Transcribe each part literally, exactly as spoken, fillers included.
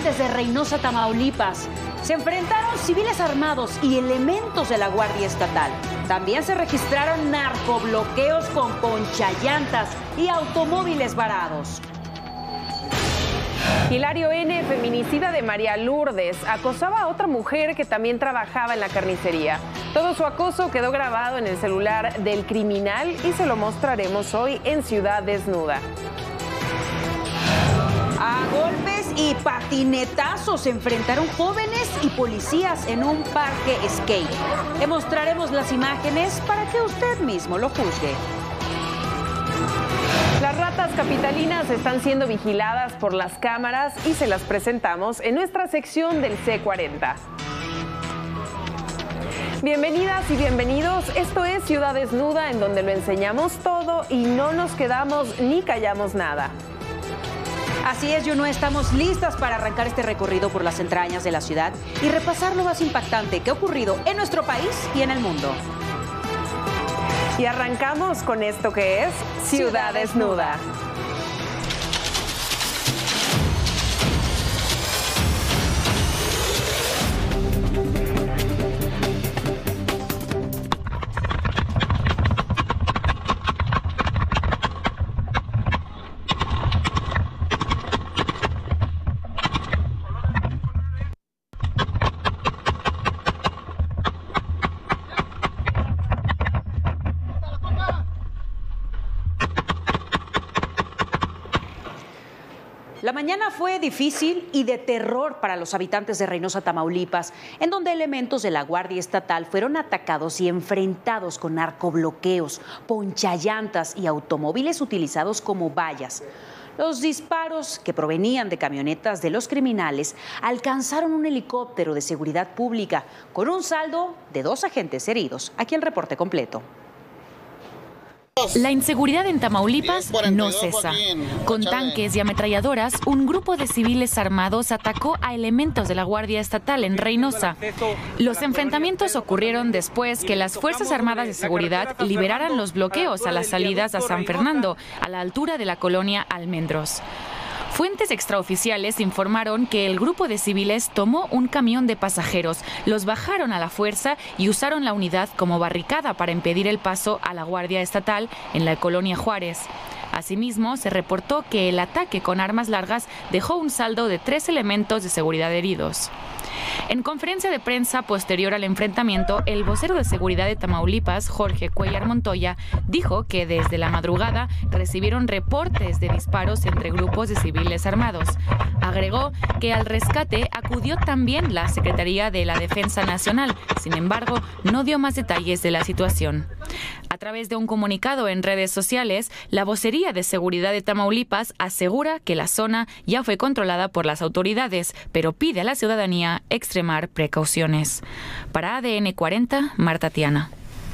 habitantes de Reynosa, Tamaulipas. Se enfrentaron civiles armados y elementos de la Guardia Estatal. También se registraron narcobloqueos con ponchallantas y automóviles varados. Hilario N., feminicida de María Lourdes, acosaba a otra mujer que también trabajaba en la carnicería. Todo su acoso quedó grabado en el celular del criminal y se lo mostraremos hoy en Ciudad Desnuda. A golpes y patinetazos se enfrentaron jóvenes y policías en un parque skate. Le mostraremos las imágenes para que usted mismo lo juzgue. Las ratas capitalinas están siendo vigiladas por las cámaras y se las presentamos en nuestra sección del C cuarenta. Bienvenidas y bienvenidos, esto es Ciudad Desnuda, en donde lo enseñamos todo y no nos quedamos ni callamos nada. Así es, Juno, estamos listas para arrancar este recorrido por las entrañas de la ciudad y repasar lo más impactante que ha ocurrido en nuestro país y en el mundo. Y arrancamos con esto que es Ciudad Desnuda. La mañana fue difícil y de terror para los habitantes de Reynosa, Tamaulipas, en donde elementos de la Guardia Estatal fueron atacados y enfrentados con narcobloqueos, ponchallantas y automóviles utilizados como vallas. Los disparos, que provenían de camionetas de los criminales, alcanzaron un helicóptero de seguridad pública, con un saldo de dos agentes heridos. Aquí el reporte completo. La inseguridad en Tamaulipas no cesa. Con tanques y ametralladoras, un grupo de civiles armados atacó a elementos de la Guardia Estatal en Reynosa. Los enfrentamientos ocurrieron después que las Fuerzas Armadas de Seguridad liberaran los bloqueos a las salidas a San Fernando, a la altura de la colonia Almendros. Fuentes extraoficiales informaron que el grupo de civiles tomó un camión de pasajeros, los bajaron a la fuerza y usaron la unidad como barricada para impedir el paso a la Guardia Estatal en la colonia Juárez. Asimismo, se reportó que el ataque con armas largas dejó un saldo de tres elementos de seguridad heridos. En conferencia de prensa posterior al enfrentamiento, el vocero de seguridad de Tamaulipas, Jorge Cuellar Montoya, dijo que desde la madrugada recibieron reportes de disparos entre grupos de civiles armados. Agregó que al rescate acudió también la Secretaría de la Defensa Nacional. Sin embargo, no dio más detalles de la situación. A través de un comunicado en redes sociales, la vocería de seguridad de Tamaulipas asegura que la zona ya fue controlada por las autoridades, pero pide a la ciudadanía extremar precauciones. Para A D N cuarenta, Marta Tiana.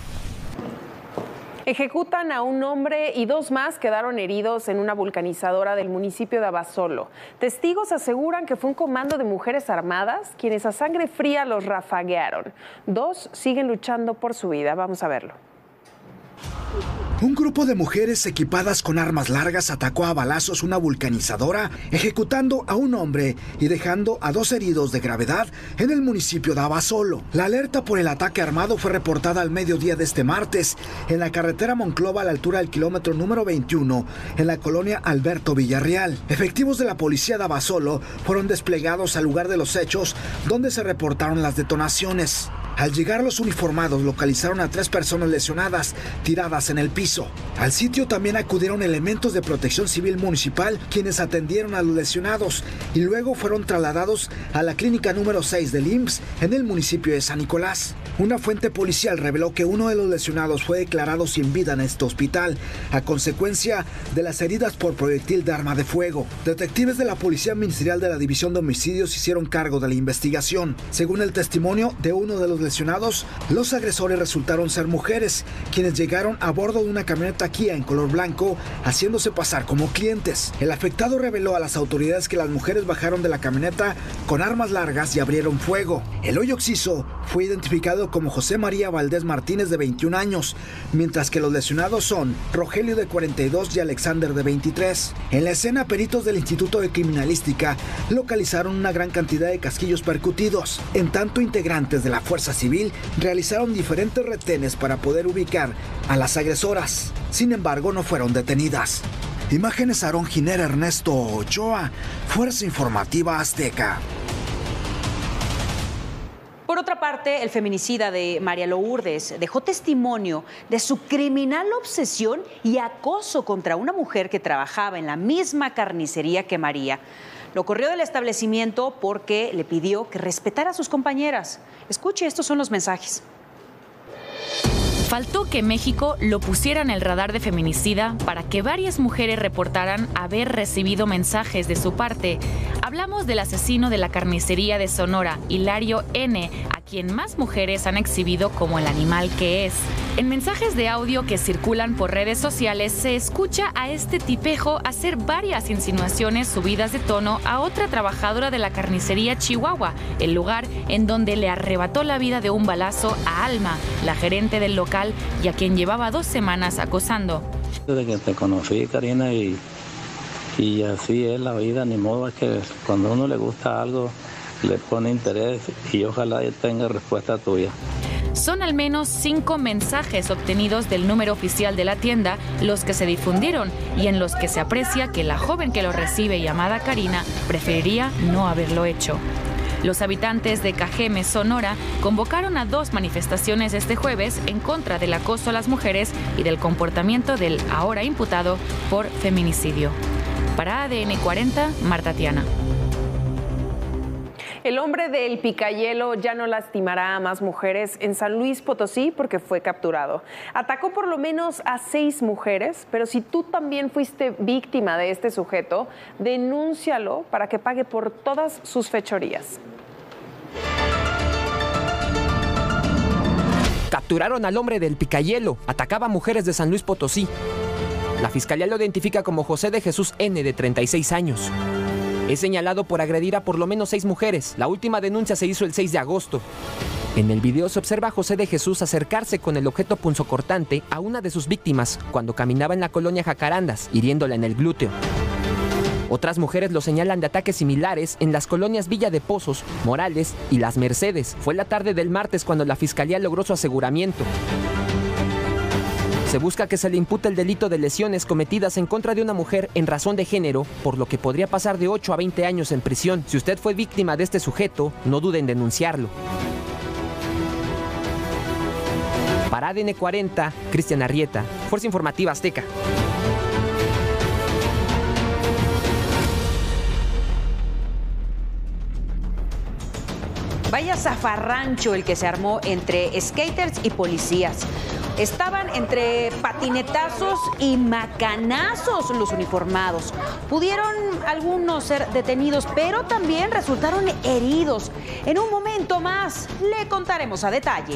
Ejecutan a un hombre y dos más quedaron heridos en una vulcanizadora del municipio de Abasolo. Testigos aseguran que fue un comando de mujeres armadas quienes a sangre fría los rafaguearon. Dos siguen luchando por su vida. Vamos a verlo. Un grupo de mujeres equipadas con armas largas atacó a balazos una vulcanizadora, ejecutando a un hombre y dejando a dos heridos de gravedad en el municipio de Abasolo. La alerta por el ataque armado fue reportada al mediodía de este martes en la carretera Monclova a la altura del kilómetro número veintiuno, en la colonia Alberto Villarreal. Efectivos de la policía de Abasolo fueron desplegados al lugar de los hechos, donde se reportaron las detonaciones. Al llegar los uniformados localizaron a tres personas lesionadas, tiradas en el piso. Al sitio también acudieron elementos de Protección Civil Municipal, quienes atendieron a los lesionados y luego fueron trasladados a la clínica número seis del I M S S en el municipio de San Nicolás. Una fuente policial reveló que uno de los lesionados fue declarado sin vida en este hospital, a consecuencia de las heridas por proyectil de arma de fuego. Detectives de la Policía Ministerial de la División de Homicidios hicieron cargo de la investigación. Según el testimonio de uno de los lesionados, los agresores resultaron ser mujeres, quienes llegaron a bordo de una camioneta Kia en color blanco, haciéndose pasar como clientes. El afectado reveló a las autoridades que las mujeres bajaron de la camioneta con armas largas y abrieron fuego. El hoyo Oxiso fue identificado como José María Valdés Martínez, de veintiún años, mientras que los lesionados son Rogelio, de cuarenta y dos, y Alexander, de veintitrés. En la escena, peritos del Instituto de Criminalística localizaron una gran cantidad de casquillos percutidos. En tanto, integrantes de la Fuerza Civil realizaron diferentes retenes para poder ubicar a las agresoras. Sin embargo, no fueron detenidas. Imágenes: Aarón Ginera, Ernesto Ochoa, Fuerza Informativa Azteca. Por otra parte, el feminicida de María Lourdes dejó testimonio de su criminal obsesión y acoso contra una mujer que trabajaba en la misma carnicería que María. Lo corrió del establecimiento porque le pidió que respetara a sus compañeras. Escuche, estos son los mensajes. Faltó que México lo pusiera en el radar de feminicida para que varias mujeres reportaran haber recibido mensajes de su parte. Hablamos del asesino de la carnicería de Sonora, Hilario N., a quien más mujeres han exhibido como el animal que es. En mensajes de audio que circulan por redes sociales se escucha a este tipejo hacer varias insinuaciones subidas de tono a otra trabajadora de la carnicería Chihuahua, el lugar en donde le arrebató la vida de un balazo a Alma, la gerente del local, y a quien llevaba dos semanas acosando. Desde que te conocí, Karina, y, y así es la vida, ni modo, es que cuando a uno le gusta algo, le pone interés y ojalá tenga respuesta tuya. Son al menos cinco mensajes obtenidos del número oficial de la tienda los que se difundieron y en los que se aprecia que la joven que lo recibe, llamada Karina, preferiría no haberlo hecho. Los habitantes de Cajeme, Sonora, convocaron a dos manifestaciones este jueves en contra del acoso a las mujeres y del comportamiento del ahora imputado por feminicidio. Para A D N cuarenta, Marta Tiana. El hombre del Picayelo ya no lastimará a más mujeres en San Luis Potosí porque fue capturado. Atacó por lo menos a seis mujeres, pero si tú también fuiste víctima de este sujeto, denúncialo para que pague por todas sus fechorías. Capturaron al hombre del Picayelo. Atacaba a mujeres de San Luis Potosí. La fiscalía lo identifica como José de Jesús N., de treinta y seis años. Es señalado por agredir a por lo menos seis mujeres. La última denuncia se hizo el seis de agosto. En el video se observa a José de Jesús acercarse con el objeto punzocortante a una de sus víctimas cuando caminaba en la colonia Jacarandas, hiriéndola en el glúteo. Otras mujeres lo señalan de ataques similares en las colonias Villa de Pozos, Morales y Las Mercedes. Fue la tarde del martes cuando la fiscalía logró su aseguramiento. Se busca que se le impute el delito de lesiones cometidas en contra de una mujer en razón de género, por lo que podría pasar de ocho a veinte años en prisión. Si usted fue víctima de este sujeto, no dude en denunciarlo. Para A D N cuarenta, Cristian Arrieta, Fuerza Informativa Azteca. Vaya zafarrancho el que se armó entre skaters y policías. Estaban entre patinetazos y macanazos los uniformados. Pudieron algunos ser detenidos, pero también resultaron heridos. En un momento más le contaremos a detalle.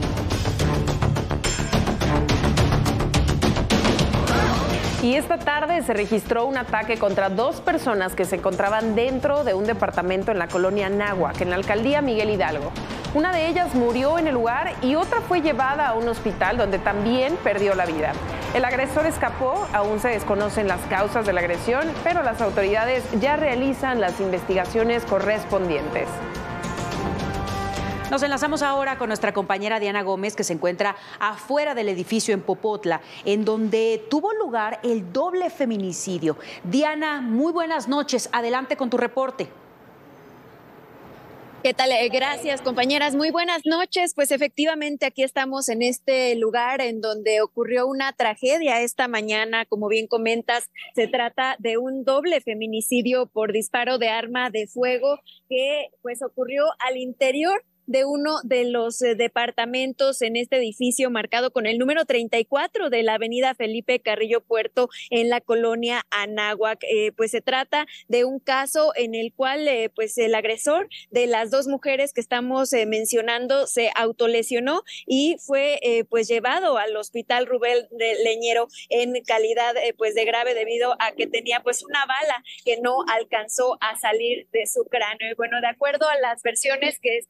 Y esta tarde se registró un ataque contra dos personas que se encontraban dentro de un departamento en la colonia Anáhuac, en la alcaldía Miguel Hidalgo. Una de ellas murió en el lugar y otra fue llevada a un hospital donde también perdió la vida. El agresor escapó, aún se desconocen las causas de la agresión, pero las autoridades ya realizan las investigaciones correspondientes. Nos enlazamos ahora con nuestra compañera Diana Gómez, que se encuentra afuera del edificio en Popotla, en donde tuvo lugar el doble feminicidio. Diana, muy buenas noches. Adelante con tu reporte. ¿Qué tal? Gracias, compañeras. Muy buenas noches. Pues efectivamente aquí estamos en este lugar en donde ocurrió una tragedia esta mañana. Como bien comentas, se trata de un doble feminicidio por disparo de arma de fuego que pues ocurrió al interior de uno de los eh, departamentos en este edificio marcado con el número treinta y cuatro de la avenida Felipe Carrillo Puerto en la colonia Anáhuac. Eh, pues se trata de un caso en el cual eh, pues el agresor de las dos mujeres que estamos eh, mencionando se autolesionó y fue eh, pues llevado al hospital Rubén Leñero en calidad eh, pues de grave debido a que tenía pues una bala que no alcanzó a salir de su cráneo. Y bueno, de acuerdo a las versiones que están circulando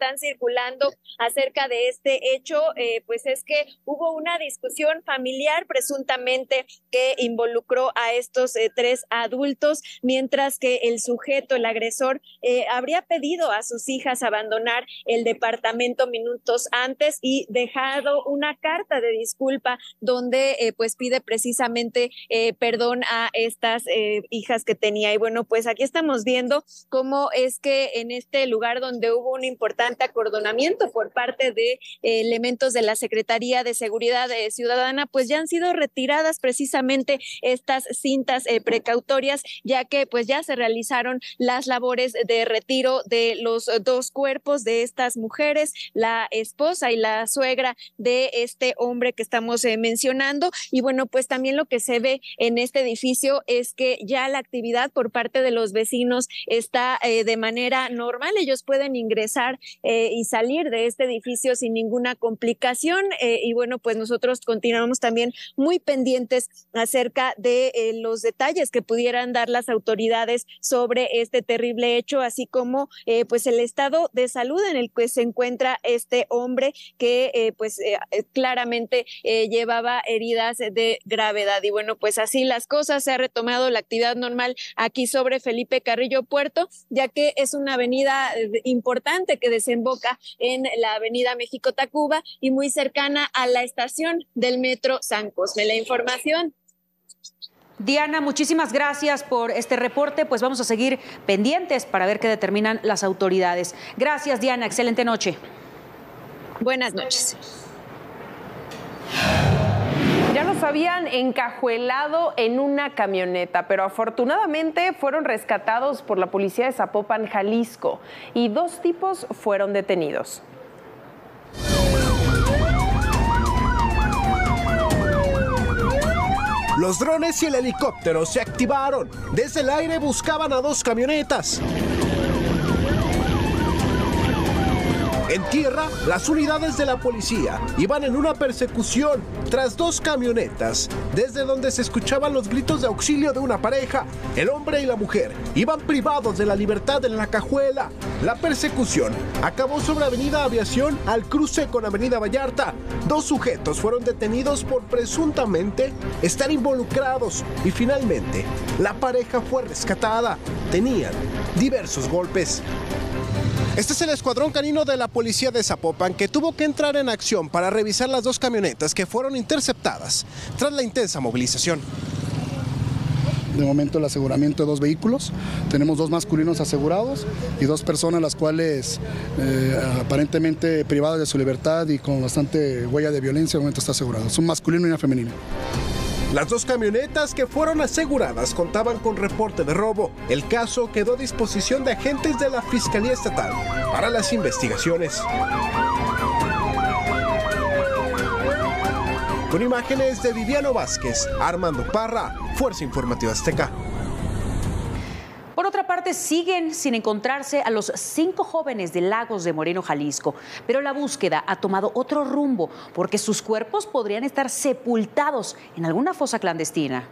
especulando acerca de este hecho, eh, pues es que hubo una discusión familiar presuntamente que involucró a estos eh, tres adultos, mientras que el sujeto, el agresor, eh, habría pedido a sus hijas abandonar el departamento minutos antes y dejado una carta de disculpa donde eh, pues pide precisamente eh, perdón a estas eh, hijas que tenía. Y bueno, pues aquí estamos viendo cómo es que en este lugar donde hubo un importante acordonamiento por parte de eh, elementos de la Secretaría de Seguridad eh, Ciudadana, pues ya han sido retiradas precisamente estas cintas eh, precautorias, ya que pues ya se realizaron las labores de retiro de los dos cuerpos de estas mujeres, la esposa y la suegra de este hombre que estamos eh, mencionando. Y bueno, pues también lo que se ve en este edificio es que ya la actividad por parte de los vecinos está eh, de manera normal. Ellos pueden ingresar eh, y salir de este edificio sin ninguna complicación. Eh, y bueno, pues nosotros continuamos también muy pendientes acerca de eh, los detalles que pudieran dar las autoridades sobre este terrible hecho, así como eh, pues el estado de salud en el que se encuentra este hombre que eh, pues eh, claramente eh, llevaba heridas de gravedad. Y bueno, pues así las cosas, se ha retomado la actividad normal aquí sobre Felipe Carrillo Puerto, ya que es una avenida importante que desemboca en la avenida México-Tacuba y muy cercana a la estación del metro San Cosme. La información. Diana, muchísimas gracias por este reporte, pues vamos a seguir pendientes para ver qué determinan las autoridades. Gracias, Diana, excelente noche. Buenas noches. Ya los habían encajuelado en una camioneta, pero afortunadamente fueron rescatados por la policía de Zapopan, Jalisco, y dos tipos fueron detenidos. Los drones y el helicóptero se activaron. Desde el aire buscaban a dos camionetas. En tierra, las unidades de la policía iban en una persecución tras dos camionetas, desde donde se escuchaban los gritos de auxilio de una pareja. El hombre y la mujer iban privados de la libertad en la cajuela. La persecución acabó sobre Avenida Aviación al cruce con Avenida Vallarta. Dos sujetos fueron detenidos por presuntamente estar involucrados y finalmente la pareja fue rescatada. Tenían diversos golpes. Este es el escuadrón canino de la policía de Zapopan, que tuvo que entrar en acción para revisar las dos camionetas que fueron interceptadas tras la intensa movilización. De momento el aseguramiento de dos vehículos, tenemos dos masculinos asegurados y dos personas las cuales eh, aparentemente privadas de su libertad y con bastante huella de violencia, de momento está asegurado. Es un masculino y una femenina. Las dos camionetas que fueron aseguradas contaban con reporte de robo. El caso quedó a disposición de agentes de la Fiscalía Estatal para las investigaciones. Con imágenes de Viviano Vázquez, Armando Parra, Fuerza Informativa Azteca. Por otra parte, siguen sin encontrarse a los cinco jóvenes de Lagos de Moreno, Jalisco, pero la búsqueda ha tomado otro rumbo porque sus cuerpos podrían estar sepultados en alguna fosa clandestina.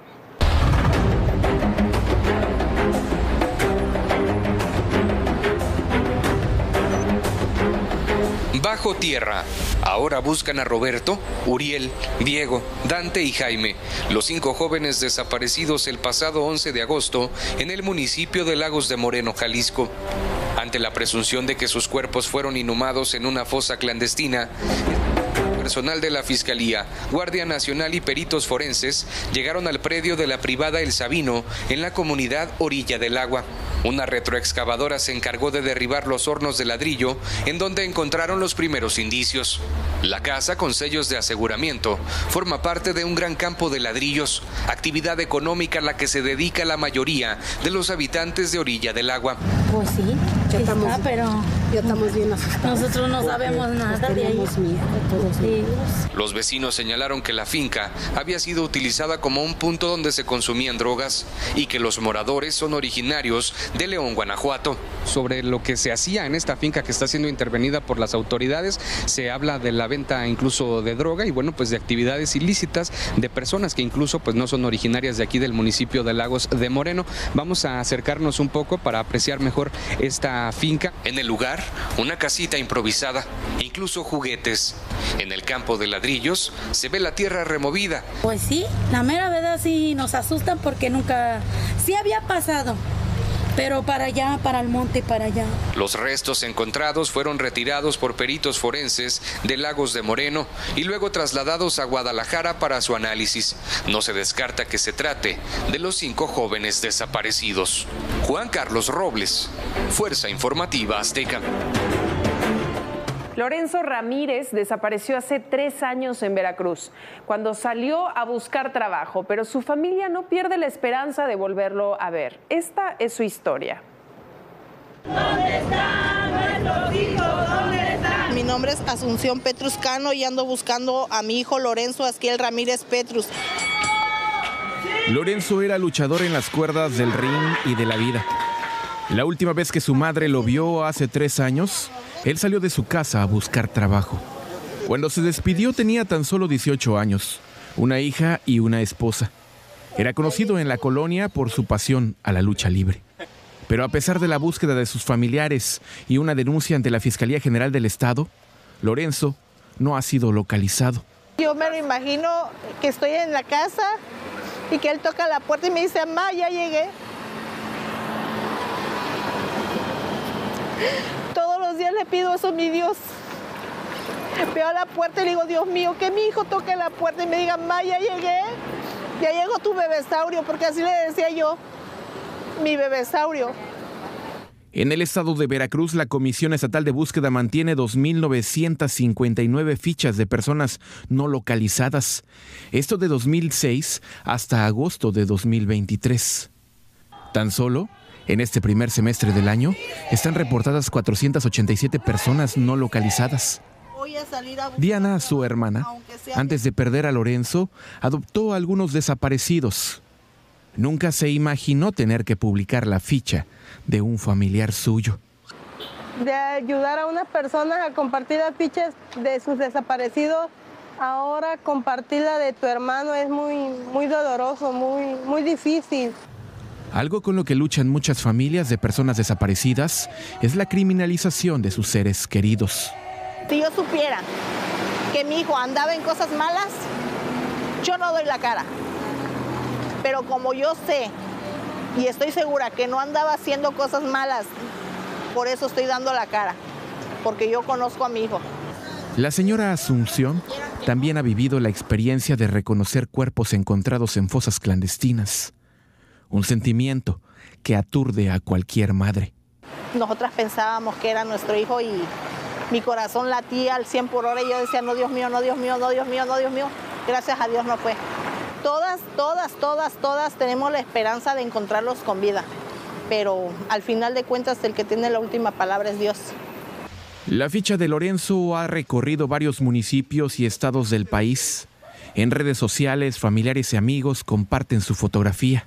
Bajo tierra. Ahora buscan a Roberto, Uriel, Diego, Dante y Jaime, los cinco jóvenes desaparecidos el pasado once de agosto en el municipio de Lagos de Moreno, Jalisco. Ante la presunción de que sus cuerpos fueron inhumados en una fosa clandestina, personal de la Fiscalía, Guardia Nacional y peritos forenses llegaron al predio de la privada El Sabino en la comunidad Orilla del Agua. Una retroexcavadora se encargó de derribar los hornos de ladrillo en donde encontraron los primeros indicios. La casa, con sellos de aseguramiento, forma parte de un gran campo de ladrillos, actividad económica a la que se dedica la mayoría de los habitantes de Orilla del Agua. Pues sí, ya estamos, está, pero ya estamos bien asustados. Nosotros no sabemos nada de ahí. Sí. Los vecinos señalaron que la finca había sido utilizada como un punto donde se consumían drogas y que los moradores son originarios de León, Guanajuato. Sobre lo que se hacía en esta finca que está siendo intervenida por las autoridades, se habla de la venta incluso de droga y bueno, pues de actividades ilícitas de personas que incluso pues no son originarias de aquí del municipio de Lagos de Moreno. Vamos a acercarnos un poco para apreciar mejor esta finca. En el lugar una casita improvisada, incluso juguetes. En el campo de ladrillos se ve la tierra removida. Pues sí, la mera verdad sí nos asustan porque nunca, sí había pasado, pero para allá, para el monte, para allá. Los restos encontrados fueron retirados por peritos forenses de Lagos de Moreno y luego trasladados a Guadalajara para su análisis. No se descarta que se trate de los cinco jóvenes desaparecidos. Juan Carlos Robles, Fuerza Informativa Azteca. Lorenzo Ramírez desapareció hace tres años en Veracruz, cuando salió a buscar trabajo, pero su familia no pierde la esperanza de volverlo a ver. Esta es su historia. ¿Dónde están nuestros hijos? ¿Dónde están? Mi nombre es Asunción Petrus Cano y ando buscando a mi hijo Lorenzo Asquiel Ramírez Petrus. Lorenzo era luchador en las cuerdas del ring y de la vida. La última vez que su madre lo vio hace tres años, él salió de su casa a buscar trabajo. Cuando se despidió tenía tan solo dieciocho años, una hija y una esposa. Era conocido en la colonia por su pasión a la lucha libre. Pero a pesar de la búsqueda de sus familiares y una denuncia ante la Fiscalía General del Estado, Lorenzo no ha sido localizado. Yo me lo imagino que estoy en la casa y que él toca la puerta y me dice, mamá, ya llegué. Todos los días le pido eso a mi Dios. Veo a la puerta y le digo, Dios mío, que mi hijo toque la puerta y me diga, mamá, ya llegué. Ya llegó tu bebesaurio, porque así le decía yo, mi bebesaurio. En el estado de Veracruz, la Comisión Estatal de Búsqueda mantiene dos mil novecientas cincuenta y nueve fichas de personas no localizadas. Esto de dos mil seis hasta agosto de dos mil veintitrés. Tan solo en este primer semestre del año están reportadas cuatrocientas ochenta y siete personas no localizadas. Diana, su hermana, antes de perder a Lorenzo, adoptó a algunos desaparecidos. Nunca se imaginó tener que publicar la ficha de un familiar suyo. De ayudar a unas personas a compartir las fichas de sus desaparecidos, ahora compartir la de tu hermano es muy, muy doloroso, muy, muy difícil. Algo con lo que luchan muchas familias de personas desaparecidas es la criminalización de sus seres queridos. Si yo supiera que mi hijo andaba en cosas malas, yo no doy la cara. Pero como yo sé y estoy segura que no andaba haciendo cosas malas, por eso estoy dando la cara, porque yo conozco a mi hijo. La señora Asunción también ha vivido la experiencia de reconocer cuerpos encontrados en fosas clandestinas. Un sentimiento que aturde a cualquier madre. Nosotras pensábamos que era nuestro hijo y mi corazón latía al cien por hora y yo decía, no, Dios mío, no, Dios mío, no, Dios mío, no, Dios mío. Gracias a Dios no fue. Todas, todas, todas, todas tenemos la esperanza de encontrarlos con vida, pero al final de cuentas el que tiene la última palabra es Dios. La ficha de Lorenzo ha recorrido varios municipios y estados del país. En redes sociales, familiares y amigos comparten su fotografía.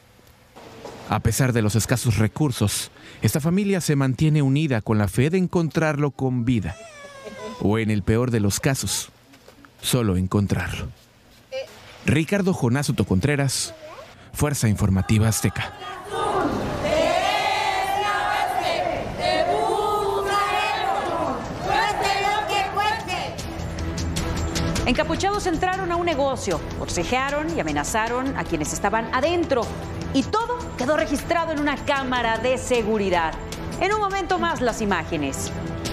A pesar de los escasos recursos, esta familia se mantiene unida con la fe de encontrarlo con vida. O en el peor de los casos, solo encontrarlo. Ricardo Jonás Soto Contreras, Fuerza Informativa Azteca. Encapuchados entraron a un negocio, forcejearon y amenazaron a quienes estaban adentro. Y todo quedó registrado en una cámara de seguridad. En un momento más las imágenes.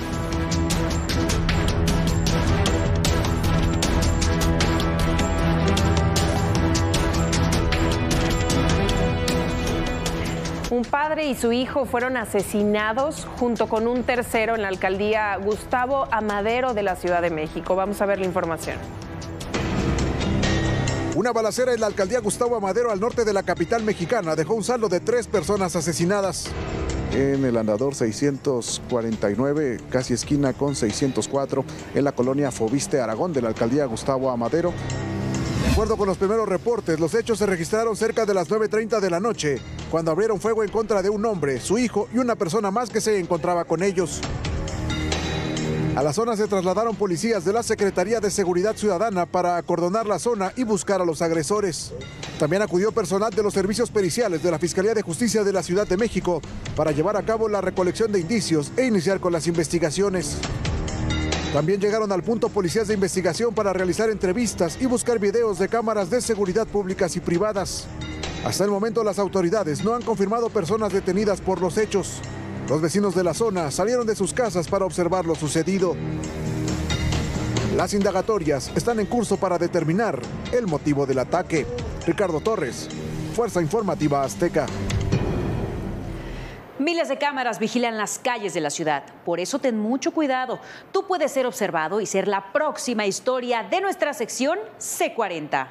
Un padre y su hijo fueron asesinados junto con un tercero en la alcaldía Gustavo Amadero de la Ciudad de México. Vamos a ver la información. Una balacera en la alcaldía Gustavo Amadero al norte de la capital mexicana dejó un saldo de tres personas asesinadas. En el andador seiscientos cuarenta y nueve, casi esquina con seiscientos cuatro, en la colonia Fobiste Aragón de la alcaldía Gustavo Amadero. De acuerdo con los primeros reportes, los hechos se registraron cerca de las nueve treinta de la noche, cuando abrieron fuego en contra de un hombre, su hijo y una persona más que se encontraba con ellos. A la zona se trasladaron policías de la Secretaría de Seguridad Ciudadana para acordonar la zona y buscar a los agresores. También acudió personal de los servicios periciales de la Fiscalía de Justicia de la Ciudad de México para llevar a cabo la recolección de indicios e iniciar con las investigaciones. También llegaron al punto policías de investigación para realizar entrevistas y buscar videos de cámaras de seguridad públicas y privadas. Hasta el momento las autoridades no han confirmado personas detenidas por los hechos. Los vecinos de la zona salieron de sus casas para observar lo sucedido. Las indagatorias están en curso para determinar el motivo del ataque. Ricardo Torres, Fuerza Informativa Azteca. Miles de cámaras vigilan las calles de la ciudad. Por eso ten mucho cuidado. Tú puedes ser observado y ser la próxima historia de nuestra sección C cuarenta.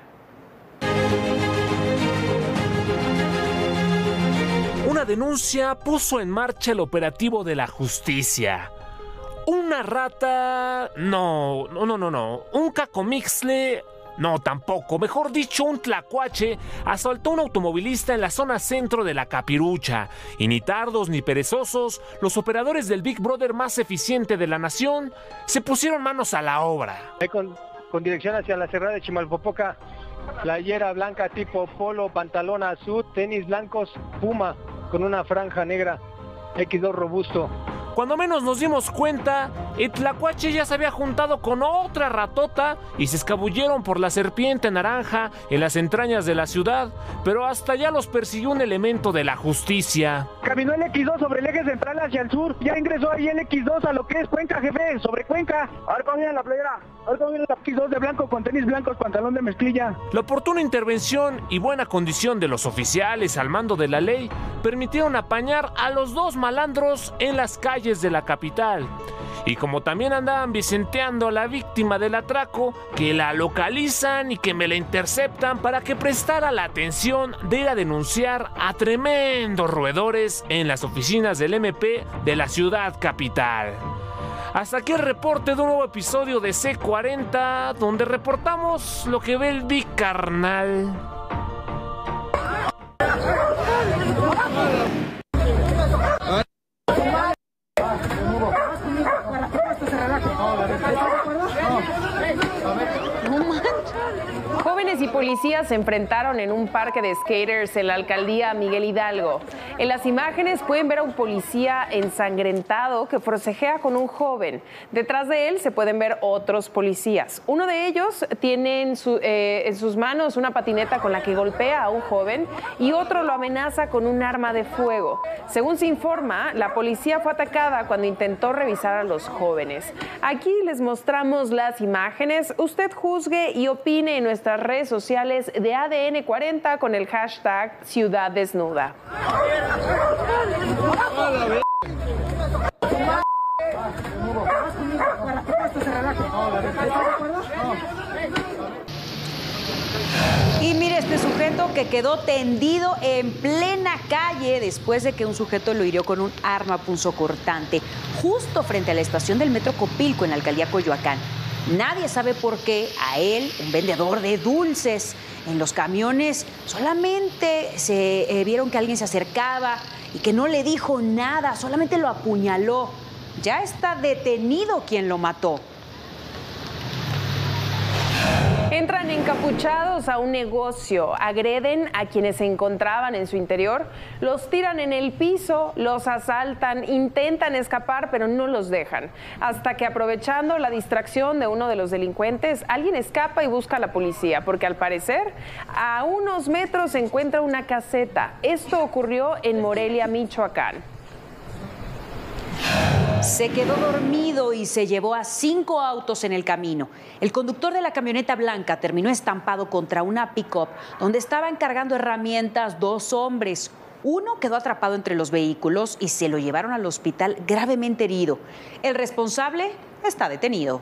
Una denuncia puso en marcha el operativo de la justicia. Una rata... No, no, no, no, no. Un cacomixle... No, tampoco. Mejor dicho, un tlacuache asaltó a un automovilista en la zona centro de la Capirucha. Y ni tardos ni perezosos, los operadores del Big Brother más eficiente de la nación se pusieron manos a la obra. Con, con dirección hacia la cerrada de Chimalpopoca, playera blanca tipo polo, pantalón azul, tenis blancos, Puma, con una franja negra, equis dos robusto. Cuando menos nos dimos cuenta, el tlacuache ya se había juntado con otra ratota y se escabulleron por la serpiente naranja en las entrañas de la ciudad, pero hasta allá los persiguió un elemento de la justicia. Caminó el equis dos sobre el eje central hacia el sur, ya ingresó ahí el equis dos a lo que es Cuenca, jefe, sobre Cuenca. Ahora cómo viene la playera, ahora cómo viene el equis dos de blanco con tenis blancos, pantalón de mezclilla. La oportuna intervención y buena condición de los oficiales al mando de la ley permitieron apañar a los dos malandros en las calles de la capital. Y como también andaban vicenteando a la víctima del atraco, que la localizan y que me la interceptan para que prestara la atención de ir a denunciar a tremendos roedores en las oficinas del eme pe de la ciudad capital. Hasta aquí el reporte de un nuevo episodio de C cuarenta, donde reportamos lo que ve el Big Carnal. Jóvenes y policías se enfrentaron en un parque de skaters en la alcaldía Miguel Hidalgo. En las imágenes pueden ver a un policía ensangrentado que forcejea con un joven. Detrás de él se pueden ver otros policías. Uno de ellos tiene en, su, eh, en sus manos una patineta con la que golpea a un joven y otro lo amenaza con un arma de fuego. Según se informa, la policía fue atacada cuando intentó revisar a los jóvenes. Aquí les mostramos las imágenes. Usted juzgue y opine en nuestras redes sociales de A D N cuarenta con el hashtag Ciudad Desnuda. Y mire este sujeto que quedó tendido en plena calle después de que un sujeto lo hirió con un arma punzocortante justo frente a la estación del Metro Copilco en la alcaldía Coyoacán. Nadie sabe por qué a él, un vendedor de dulces, en los camiones solamente se eh, vieron que alguien se acercaba y que no le dijo nada, solamente lo apuñaló. Ya está detenido quien lo mató. Entran encapuchados a un negocio, agreden a quienes se encontraban en su interior, los tiran en el piso, los asaltan, intentan escapar, pero no los dejan. Hasta que, aprovechando la distracción de uno de los delincuentes, alguien escapa y busca a la policía, porque al parecer a unos metros se encuentra una caseta. Esto ocurrió en Morelia, Michoacán. Se quedó dormido y se llevó a cinco autos en el camino. El conductor de la camioneta blanca terminó estampado contra una pick-up donde estaban cargando herramientas dos hombres. Uno quedó atrapado entre los vehículos y se lo llevaron al hospital gravemente herido. El responsable está detenido.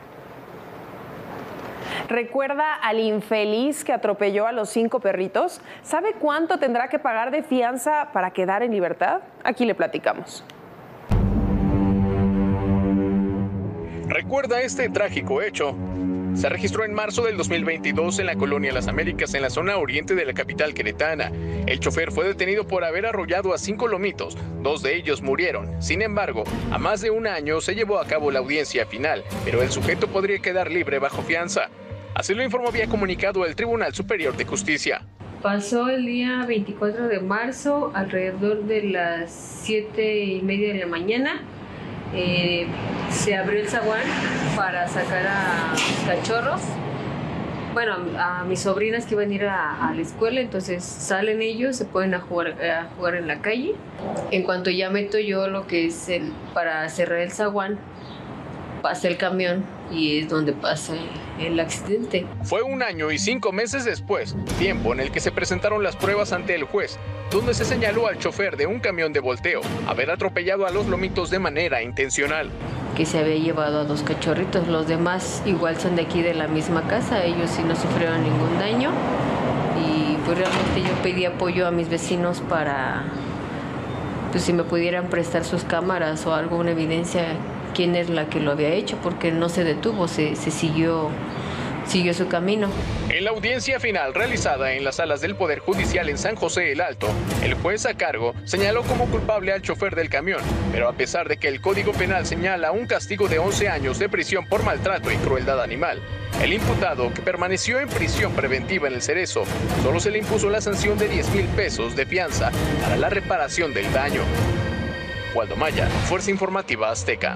¿Recuerda al infeliz que atropelló a los cinco perritos? ¿Sabe cuánto tendrá que pagar de fianza para quedar en libertad? Aquí le platicamos. ¿Recuerda este trágico hecho? se registró en marzo del dos mil veintidós en la colonia Las Américas, en la zona oriente de la capital queretana. El chofer fue detenido por haber arrollado a cinco lomitos, dos de ellos murieron. Sin embargo, a más de un año se llevó a cabo la audiencia final, pero el sujeto podría quedar libre bajo fianza. Así lo informó vía comunicado el Tribunal Superior de Justicia. Pasó el día veinticuatro de marzo, alrededor de las siete y media de la mañana. Eh, se abrió el zaguán para sacar a cachorros, bueno, a mis sobrinas que iban a ir a, a la escuela. Entonces salen ellos, se ponen a jugar, a jugar en la calle. En cuanto ya meto yo lo que es el, para cerrar el zaguán, pasa el camión y es donde pasa el accidente. Fue un año y cinco meses después, tiempo en el que se presentaron las pruebas ante el juez, donde se señaló al chofer de un camión de volteo haber atropellado a los lomitos de manera intencional. Que se había llevado a dos cachorritos, los demás igual son de aquí de la misma casa, ellos sí no sufrieron ningún daño. Y pues realmente yo pedí apoyo a mis vecinos para, pues si me pudieran prestar sus cámaras o alguna evidencia quién es la que lo había hecho, porque no se detuvo, se, se siguió, siguió su camino. En la audiencia final realizada en las salas del Poder Judicial en San José el Alto, el juez a cargo señaló como culpable al chofer del camión, pero a pesar de que el Código Penal señala un castigo de once años de prisión por maltrato y crueldad animal, el imputado, que permaneció en prisión preventiva en el Cerezo, solo se le impuso la sanción de diez mil pesos de fianza para la reparación del daño. Waldo Maya, Fuerza Informativa Azteca.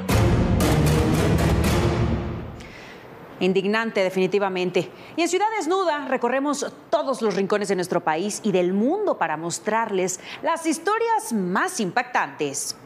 Indignante, definitivamente. Y en Ciudad Desnuda recorremos todos los rincones de nuestro país y del mundo para mostrarles las historias más impactantes.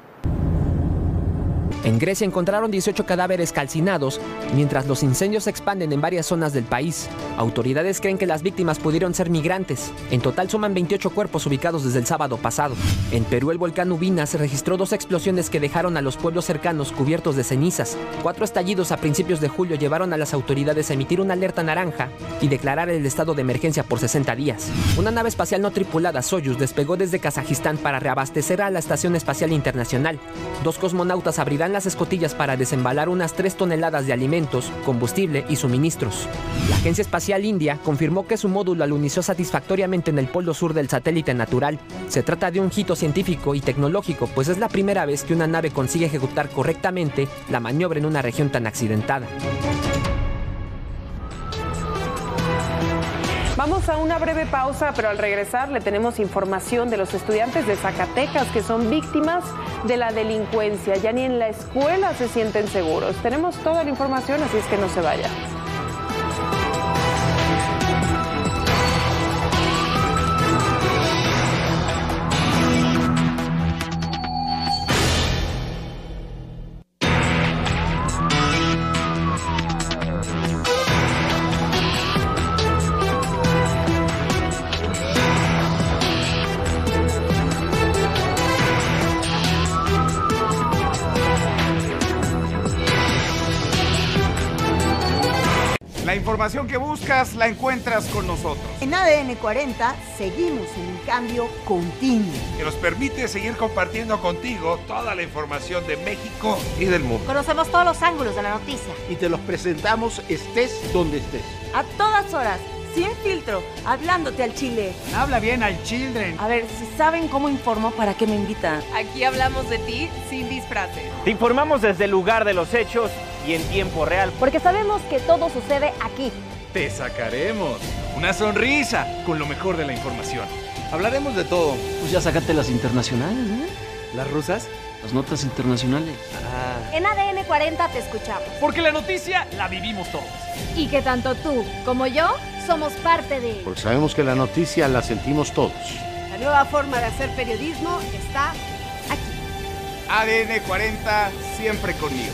En Grecia encontraron dieciocho cadáveres calcinados, mientras los incendios se expanden en varias zonas del país. Autoridades creen que las víctimas pudieron ser migrantes. En total suman veintiocho cuerpos ubicados desde el sábado pasado. En Perú, el volcán Ubina se registró dos explosiones que dejaron a los pueblos cercanos cubiertos de cenizas. Cuatro estallidos a principios de julio llevaron a las autoridades a emitir una alerta naranja y declarar el estado de emergencia por sesenta días. Una nave espacial no tripulada, Soyuz, despegó desde Kazajistán para reabastecer a la Estación Espacial Internacional. Dos cosmonautas abrirán las escotillas para desembalar unas tres toneladas de alimentos, combustible y suministros. La Agencia Espacial India confirmó que su módulo alunizó satisfactoriamente en el polo sur del satélite natural. Se trata de un hito científico y tecnológico, pues es la primera vez que una nave consigue ejecutar correctamente la maniobra en una región tan accidentada. Vamos a una breve pausa, pero al regresar le tenemos información de los estudiantes de Zacatecas que son víctimas de la delincuencia. Ya ni en la escuela se sienten seguros. Tenemos toda la información, así es que no se vaya. La información que buscas la encuentras con nosotros. En A D N cuarenta seguimos en un cambio continuo que nos permite seguir compartiendo contigo toda la información de México y del mundo. Conocemos todos los ángulos de la noticia y te los presentamos estés donde estés. A todas horas, sin filtro, hablándote al chile. Habla bien al children. A ver, si saben cómo informo, ¿para qué me invitan? Aquí hablamos de ti sin disfraces. Te informamos desde el lugar de los hechos y en tiempo real. Porque sabemos que todo sucede aquí. Te sacaremos una sonrisa con lo mejor de la información. Hablaremos de todo. Pues ya sacaste las internacionales, ¿eh? ¿Las rusas? Las notas internacionales. Ah. En A D N cuarenta te escuchamos. Porque la noticia la vivimos todos. Y que tanto tú como yo somos parte de... Porque sabemos que la noticia la sentimos todos. La nueva forma de hacer periodismo está aquí. A D N cuarenta, siempre conmigo.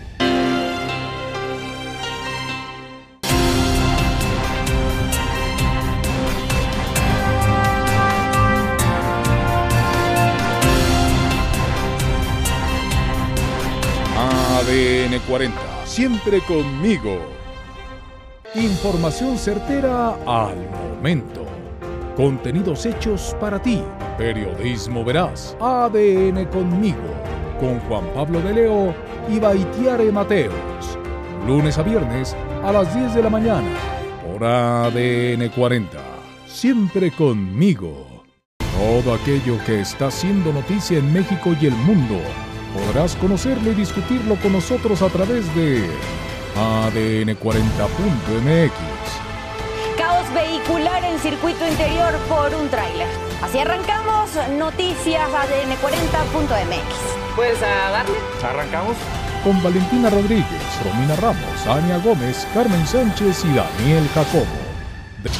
A D N cuarenta, siempre conmigo. Información certera al momento. Contenidos hechos para ti. Periodismo veraz. A D N conmigo. Con Juan Pablo de Leo y Baitiare Mateos. Lunes a viernes a las diez de la mañana por A D N cuarenta. Siempre conmigo. Todo aquello que está haciendo noticia en México y el mundo podrás conocerlo y discutirlo con nosotros a través de A D N cuarenta punto M X. Caos vehicular en circuito interior por un tráiler. Así arrancamos Noticias A D N cuarenta punto M X. Pues a darle. ¿Arrancamos? Con Valentina Rodríguez, Romina Ramos, Ania Gómez, Carmen Sánchez y Daniel Jacobo. De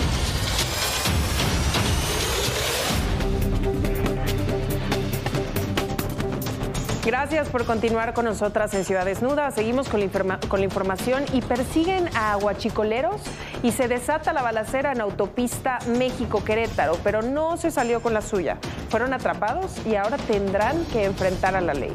Gracias por continuar con nosotras en Ciudad Desnuda. Seguimos con la, informa con la información y persiguen a huachicoleros y se desata la balacera en autopista México-Querétaro, pero no se salió con la suya. Fueron atrapados y ahora tendrán que enfrentar a la ley.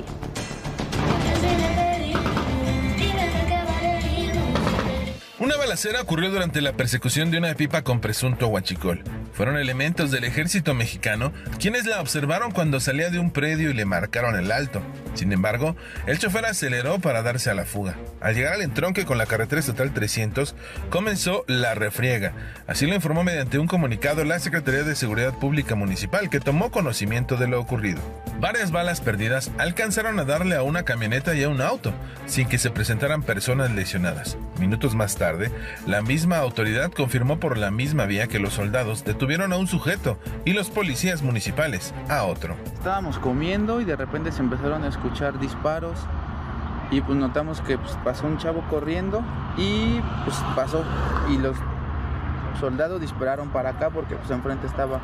Una balacera ocurrió durante la persecución de una pipa con presunto huachicol. Fueron elementos del ejército mexicano quienes la observaron cuando salía de un predio y le marcaron el alto. Sin embargo, el chofer aceleró para darse a la fuga. Al llegar al entronque con la carretera estatal trescientos, comenzó la refriega. Así lo informó mediante un comunicado la Secretaría de Seguridad Pública Municipal, que tomó conocimiento de lo ocurrido. Varias balas perdidas alcanzaron a darle a una camioneta y a un auto, sin que se presentaran personas lesionadas. Minutos más tarde, la misma autoridad confirmó por la misma vía que los soldados detuvieron a un sujeto y los policías municipales a otro. Estábamos comiendo y de repente se empezaron a escuchar disparos y pues notamos que pues, pasó un chavo corriendo y pues pasó y los soldados dispararon para acá porque pues enfrente estaba,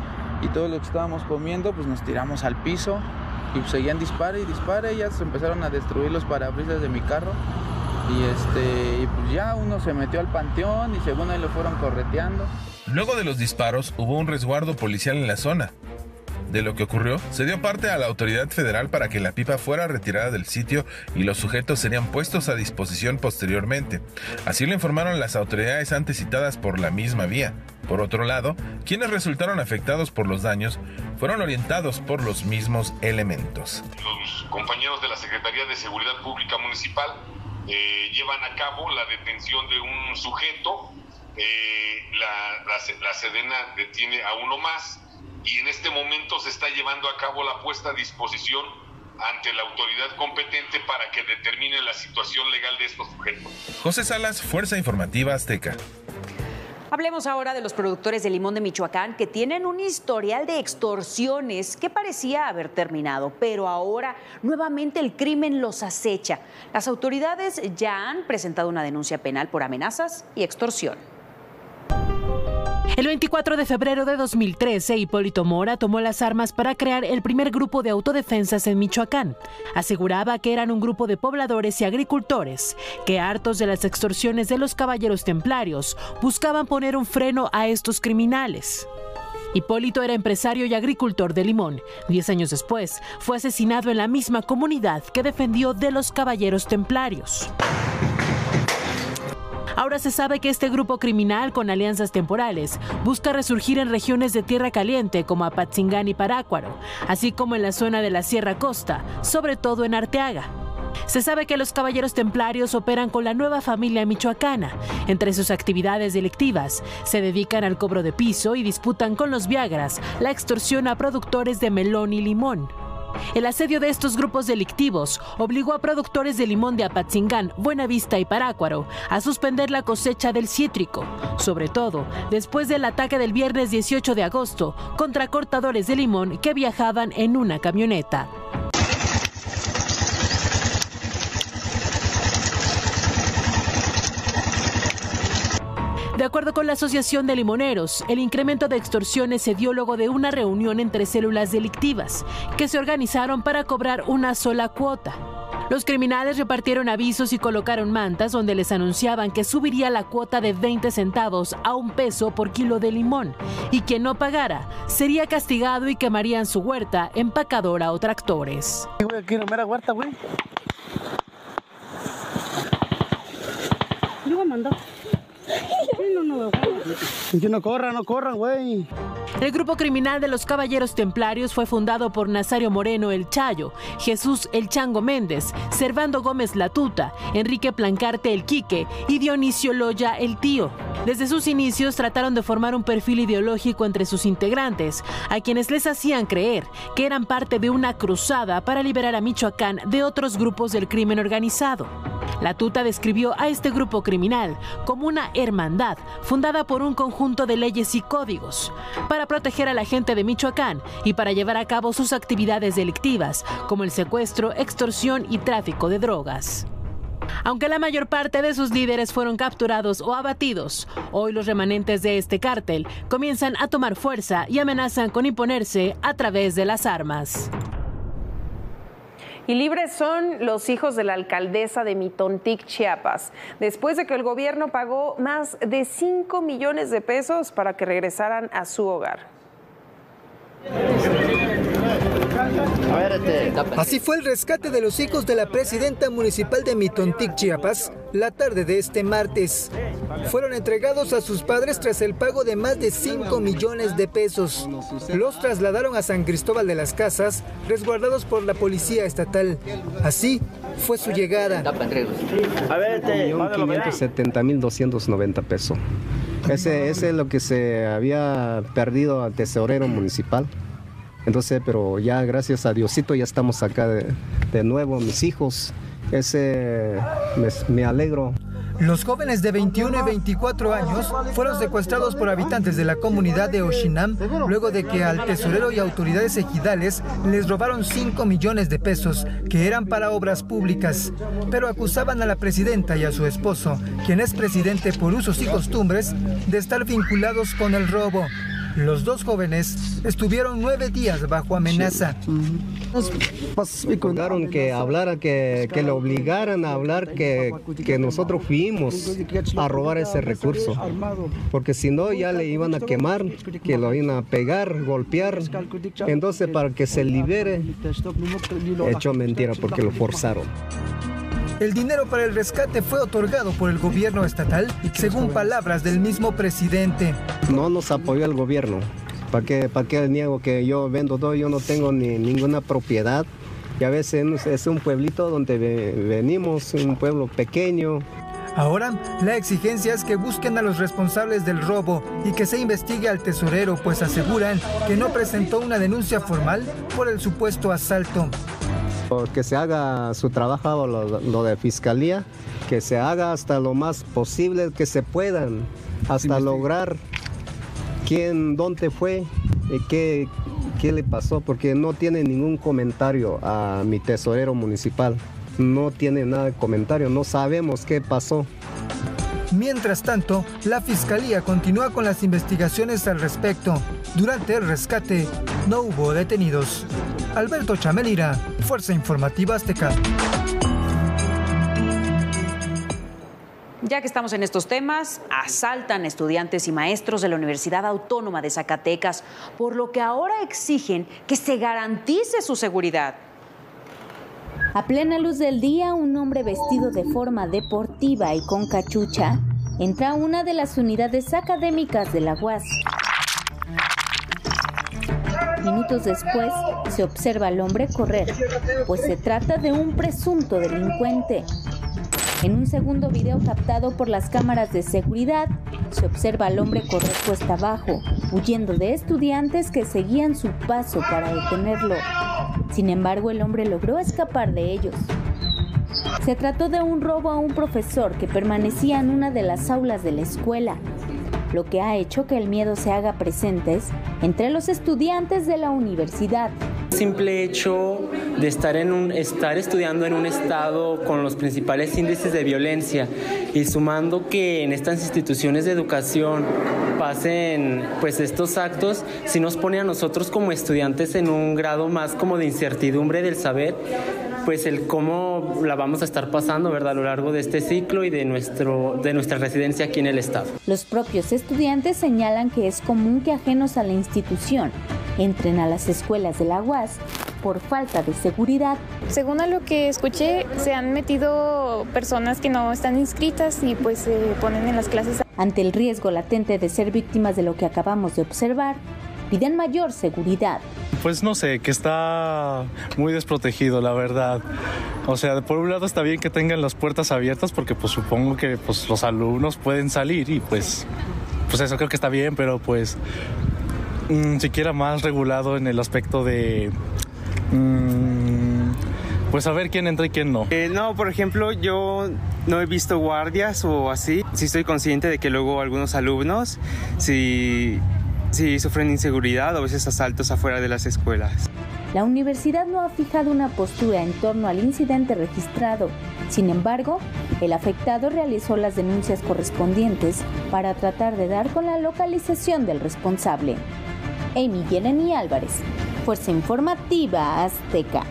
y todos los que estábamos comiendo pues nos tiramos al piso y pues, seguían dispare y dispare y ya se empezaron a destruir los parabrisas de mi carro. Y este y pues ya uno se metió al panteón y según ahí lo fueron correteando. Luego de los disparos hubo un resguardo policial en la zona. De lo que ocurrió, se dio parte a la autoridad federal para que la pipa fuera retirada del sitio y los sujetos serían puestos a disposición posteriormente. Así lo informaron las autoridades antes citadas por la misma vía. Por otro lado, quienes resultaron afectados por los daños fueron orientados por los mismos elementos. Los compañeros de la Secretaría de Seguridad Pública Municipal Eh, llevan a cabo la detención de un sujeto, eh, la, la, la Sedena detiene a uno más y en este momento se está llevando a cabo la puesta a disposición ante la autoridad competente para que determine la situación legal de estos sujetos. José Salas, Fuerza Informativa Azteca. Hablemos ahora de los productores de limón de Michoacán que tienen un historial de extorsiones que parecía haber terminado, pero ahora nuevamente el crimen los acecha. Las autoridades ya han presentado una denuncia penal por amenazas y extorsión. El veinticuatro de febrero de dos mil trece, Hipólito Mora tomó las armas para crear el primer grupo de autodefensas en Michoacán. Aseguraba que eran un grupo de pobladores y agricultores que, hartos de las extorsiones de los caballeros templarios, buscaban poner un freno a estos criminales. Hipólito era empresario y agricultor de limón. Diez años después, fue asesinado en la misma comunidad que defendió de los caballeros templarios. Ahora se sabe que este grupo criminal con alianzas temporales busca resurgir en regiones de tierra caliente como Apatzingán y Parácuaro, así como en la zona de la Sierra Costa, sobre todo en Arteaga. Se sabe que los caballeros templarios operan con la nueva familia michoacana. Entre sus actividades delictivas, se dedican al cobro de piso y disputan con los viagras la extorsión a productores de melón y limón. El asedio de estos grupos delictivos obligó a productores de limón de Apatzingán, Buenavista y Parácuaro a suspender la cosecha del cítrico, sobre todo después del ataque del viernes dieciocho de agosto contra cortadores de limón que viajaban en una camioneta. De acuerdo con la Asociación de Limoneros, el incremento de extorsiones se dio luego de una reunión entre células delictivas que se organizaron para cobrar una sola cuota. Los criminales repartieron avisos y colocaron mantas donde les anunciaban que subiría la cuota de veinte centavos a un peso por kilo de limón y quien no pagara sería castigado y quemarían su huerta, empacadora o tractores. Aquí no me da huerta, güey. Yo voy a mandar. No, no. bueno, que no corran, no corran, güey. El grupo criminal de los Caballeros Templarios fue fundado por Nazario Moreno el Chayo, Jesús el Chango Méndez, Servando Gómez la Tuta, Enrique Plancarte el Quique y Dionisio Loya el Tío. Desde sus inicios trataron de formar un perfil ideológico entre sus integrantes, a quienes les hacían creer que eran parte de una cruzada para liberar a Michoacán de otros grupos del crimen organizado. La Tuta describió a este grupo criminal como una hermandad fundada por un conjunto de leyes y códigos para proteger a la gente de Michoacán y para llevar a cabo sus actividades delictivas como el secuestro, extorsión y tráfico de drogas. Aunque la mayor parte de sus líderes fueron capturados o abatidos, hoy los remanentes de este cártel comienzan a tomar fuerza y amenazan con imponerse a través de las armas. Y libres son los hijos de la alcaldesa de Mitontec, Chiapas, después de que el gobierno pagó más de cinco millones de pesos para que regresaran a su hogar. Así fue el rescate de los hijos de la presidenta municipal de Mitontec, Chiapas, la tarde de este martes. Fueron entregados a sus padres tras el pago de más de cinco millones de pesos. Los trasladaron a San Cristóbal de las Casas, resguardados por la policía estatal. Así fue su llegada. un millón quinientos setenta mil doscientos noventa pesos. Ese, ese es lo que se había perdido al tesorero municipal. Entonces, pero ya gracias a Diosito ya estamos acá de, de nuevo, mis hijos. Ese me, me alegro. Los jóvenes de veintiuno y veinticuatro años fueron secuestrados por habitantes de la comunidad de Oshinam luego de que al tesorero y autoridades ejidales les robaron cinco millones de pesos que eran para obras públicas, pero acusaban a la presidenta y a su esposo, quien es presidente por usos y costumbres, de estar vinculados con el robo. Los dos jóvenes estuvieron nueve días bajo amenaza. Nos mandaron que hablara, que, que le obligaran a hablar que, que nosotros fuimos a robar ese recurso. Porque si no ya le iban a quemar, que lo iban a pegar, golpear. Entonces para que se libere, hecho mentira porque lo forzaron. El dinero para el rescate fue otorgado por el gobierno estatal, según palabras del mismo presidente. No nos apoyó el gobierno. ¿Para qué, para qué niego que yo vendo todo? Yo no tengo ni ninguna propiedad. Y a veces es un pueblito donde venimos, un pueblo pequeño. Ahora, la exigencia es que busquen a los responsables del robo y que se investigue al tesorero, pues aseguran que no presentó una denuncia formal por el supuesto asalto. Que se haga su trabajo, lo, lo de fiscalía, que se haga hasta lo más posible que se puedan, hasta lograr quién, dónde fue y qué, qué le pasó, porque no tiene ningún comentario a mi tesorero municipal, no tiene nada de comentario, no sabemos qué pasó. Mientras tanto, la fiscalía continúa con las investigaciones al respecto. Durante el rescate, no hubo detenidos. Alberto Chamelira, Fuerza Informativa Azteca. Ya que estamos en estos temas, asaltan estudiantes y maestros de la Universidad Autónoma de Zacatecas, por lo que ahora exigen que se garantice su seguridad. A plena luz del día, un hombre vestido de forma deportiva y con cachucha entra a una de las unidades académicas de la U A S. Minutos después, se observa al hombre correr, pues se trata de un presunto delincuente. En un segundo video captado por las cámaras de seguridad, se observa al hombre correr cuesta abajo, huyendo de estudiantes que seguían su paso para detenerlo. Sin embargo, el hombre logró escapar de ellos. Se trató de un robo a un profesor que permanecía en una de las aulas de la escuela, lo que ha hecho que el miedo se haga presentes entre los estudiantes de la universidad. Simple hecho de estar, en un, estar estudiando en un estado con los principales índices de violencia y sumando que en estas instituciones de educación pasen pues estos actos, sí nos pone a nosotros como estudiantes en un grado más como de incertidumbre del saber, pues el cómo la vamos a estar pasando, ¿verdad?, a lo largo de este ciclo y de, nuestro, de nuestra residencia aquí en el estado. Los propios estudiantes señalan que es común que ajenos a la institución entren a las escuelas de la U A S por falta de seguridad. Según a lo que escuché, se han metido personas que no están inscritas y pues se ponen en las clases. Ante el riesgo latente de ser víctimas de lo que acabamos de observar, piden mayor seguridad. Pues no sé, que está muy desprotegido, la verdad. O sea, por un lado está bien que tengan las puertas abiertas porque pues supongo que pues, los alumnos pueden salir y pues, pues eso creo que está bien, pero pues mmm, siquiera más regulado en el aspecto de mmm, pues saber quién entra y quién no. Eh, no, por ejemplo, yo no he visto guardias o así. Sí estoy consciente de que luego algunos alumnos sí, sí sufren inseguridad o a veces asaltos afuera de las escuelas. La universidad no ha fijado una postura en torno al incidente registrado. Sin embargo, el afectado realizó las denuncias correspondientes para tratar de dar con la localización del responsable. Amy Yeleni Álvarez, Fuerza Informativa Azteca.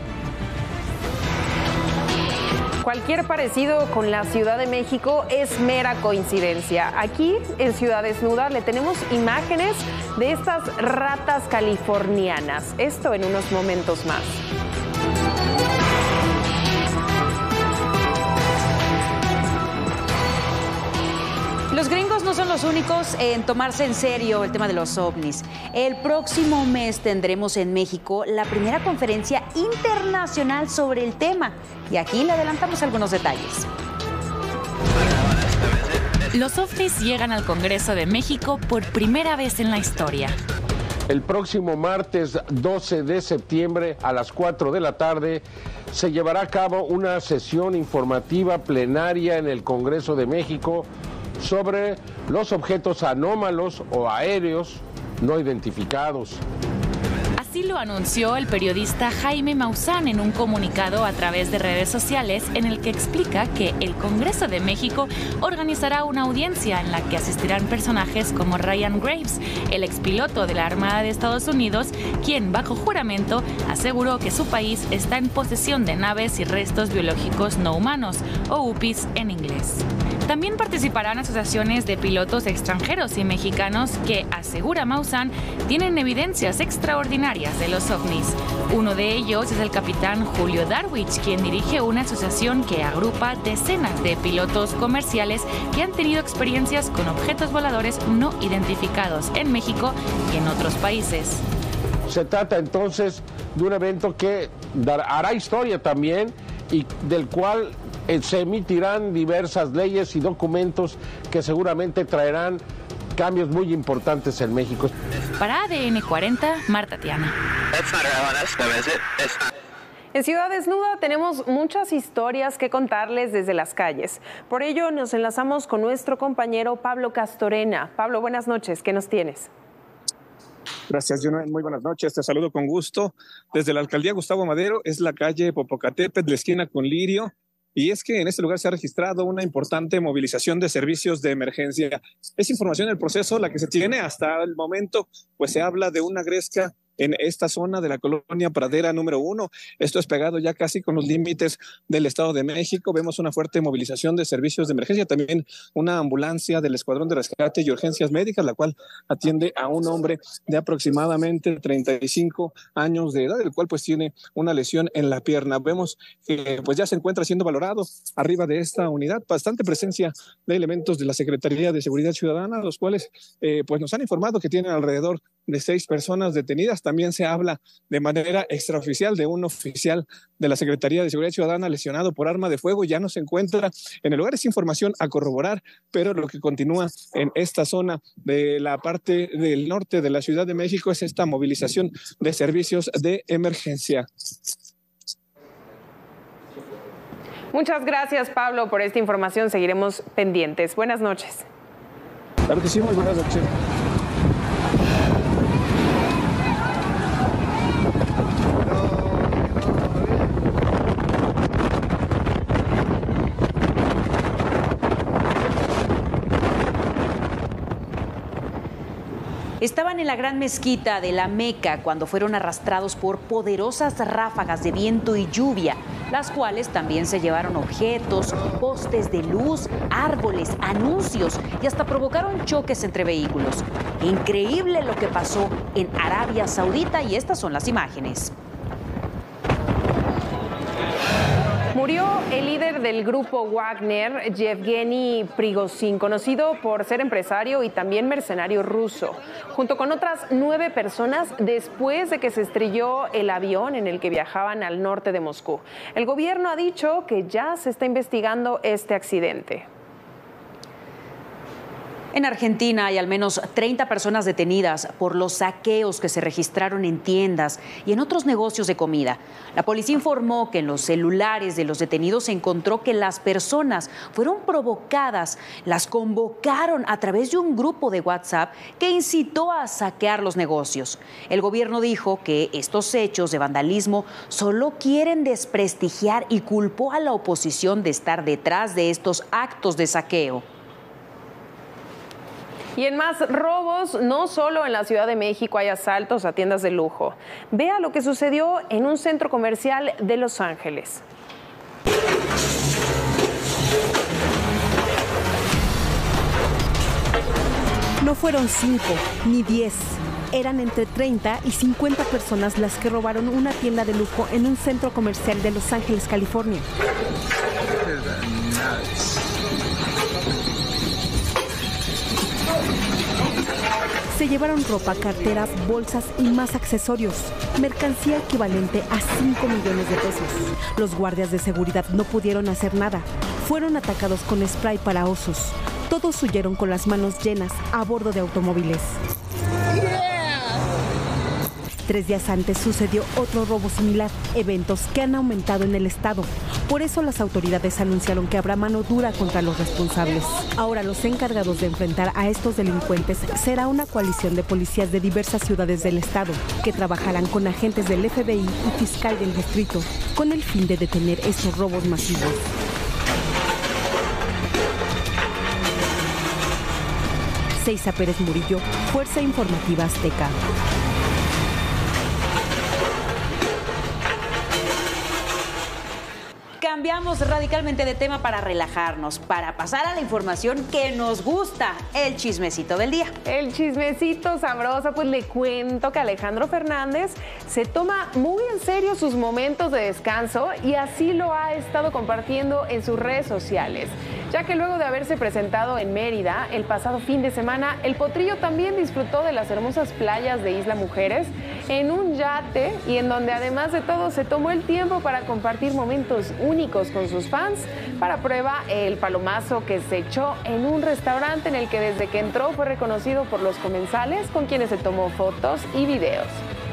Cualquier parecido con la Ciudad de México es mera coincidencia. Aquí, en Ciudad Desnuda, le tenemos imágenes de estas ratas californianas. Esto en unos momentos más. Los gringos no son los únicos en tomarse en serio el tema de los ovnis. El próximo mes tendremos en México la primera conferencia internacional sobre el tema. Y aquí le adelantamos algunos detalles. Los ovnis llegan al Congreso de México por primera vez en la historia. El próximo martes doce de septiembre a las cuatro de la tarde se llevará a cabo una sesión informativa plenaria en el Congreso de México sobre los objetos anómalos o aéreos no identificados. Así lo anunció el periodista Jaime Maussan en un comunicado a través de redes sociales en el que explica que el Congreso de México organizará una audiencia en la que asistirán personajes como Ryan Graves, el expiloto de la Armada de Estados Unidos, quien bajo juramento aseguró que su país está en posesión de naves y restos biológicos no humanos, o U P Is en inglés. También participarán asociaciones de pilotos extranjeros y mexicanos que, asegura Maussan, tienen evidencias extraordinarias de los ovnis. Uno de ellos es el capitán Julio Darwich, quien dirige una asociación que agrupa decenas de pilotos comerciales que han tenido experiencias con objetos voladores no identificados en México y en otros países. Se trata entonces de un evento que dar, hará historia también y del cual eh, se emitirán diversas leyes y documentos que seguramente traerán cambios muy importantes en México. Para A D N cuarenta, Marta Tiana. En Ciudad Desnuda tenemos muchas historias que contarles desde las calles. Por ello nos enlazamos con nuestro compañero Pablo Castorena. Pablo, buenas noches, ¿qué nos tienes? Gracias, Jonah. Muy buenas noches. Te saludo con gusto. Desde la alcaldía Gustavo Madero es la calle Popocatépetl, la esquina con Lirio. Y es que en este lugar se ha registrado una importante movilización de servicios de emergencia. Es información del proceso la que se tiene hasta el momento, pues se habla de una gresca en esta zona de la colonia Pradera número uno. Esto es pegado ya casi con los límites del Estado de México. Vemos una fuerte movilización de servicios de emergencia, también una ambulancia del Escuadrón de Rescate y Urgencias Médicas, la cual atiende a un hombre de aproximadamente treinta y cinco años de edad, el cual pues tiene una lesión en la pierna. Vemos que pues ya se encuentra siendo valorado arriba de esta unidad, bastante presencia de elementos de la Secretaría de Seguridad Ciudadana, los cuales eh, pues nos han informado que tienen alrededor de seis personas detenidas. También se habla de manera extraoficial de un oficial de la Secretaría de Seguridad Ciudadana lesionado por arma de fuego. Ya no se encuentra en el lugar. Es información a corroborar, pero lo que continúa en esta zona de la parte del norte de la Ciudad de México es esta movilización de servicios de emergencia. Muchas gracias, Pablo, por esta información. Seguiremos pendientes. Buenas noches. Claro que sí, muy buenas noches. Estaban en la gran mezquita de la Meca cuando fueron arrastrados por poderosas ráfagas de viento y lluvia, las cuales también se llevaron objetos, postes de luz, árboles, anuncios y hasta provocaron choques entre vehículos. Increíble lo que pasó en Arabia Saudita y estas son las imágenes. Murió el líder del grupo Wagner, Yevgeny Prigozhin, conocido por ser empresario y también mercenario ruso, junto con otras nueve personas después de que se estrelló el avión en el que viajaban al norte de Moscú. El gobierno ha dicho que ya se está investigando este accidente. En Argentina hay al menos treinta personas detenidas por los saqueos que se registraron en tiendas y en otros negocios de comida. La policía informó que en los celulares de los detenidos se encontró que las personas fueron provocadas, las convocaron a través de un grupo de WhatsApp que incitó a saquear los negocios. El gobierno dijo que estos hechos de vandalismo solo quieren desprestigiar y culpó a la oposición de estar detrás de estos actos de saqueo. Y en más robos, no solo en la Ciudad de México hay asaltos a tiendas de lujo. Vea lo que sucedió en un centro comercial de Los Ángeles. No fueron cinco ni diez. Eran entre treinta y cincuenta personas las que robaron una tienda de lujo en un centro comercial de Los Ángeles, California. Se llevaron ropa, carteras, bolsas y más accesorios, mercancía equivalente a cinco millones de pesos. Los guardias de seguridad no pudieron hacer nada. Fueron atacados con spray para osos. Todos huyeron con las manos llenas a bordo de automóviles. Tres días antes sucedió otro robo similar, eventos que han aumentado en el estado. Por eso las autoridades anunciaron que habrá mano dura contra los responsables. Ahora los encargados de enfrentar a estos delincuentes será una coalición de policías de diversas ciudades del estado que trabajarán con agentes del F B I y fiscal del distrito con el fin de detener estos robos masivos. Seiza Pérez Murillo, Fuerza Informativa Azteca. Cambiamos radicalmente de tema para relajarnos, para pasar a la información que nos gusta, el chismecito del día. El chismecito sabroso, pues le cuento que Alejandro Fernández se toma muy en serio sus momentos de descanso y así lo ha estado compartiendo en sus redes sociales, ya que luego de haberse presentado en Mérida el pasado fin de semana, el potrillo también disfrutó de las hermosas playas de Isla Mujeres en un yate y en donde además de todo se tomó el tiempo para compartir momentos únicos con sus fans. Para prueba, el palomazo que se echó en un restaurante en el que desde que entró fue reconocido por los comensales con quienes se tomó fotos y videos.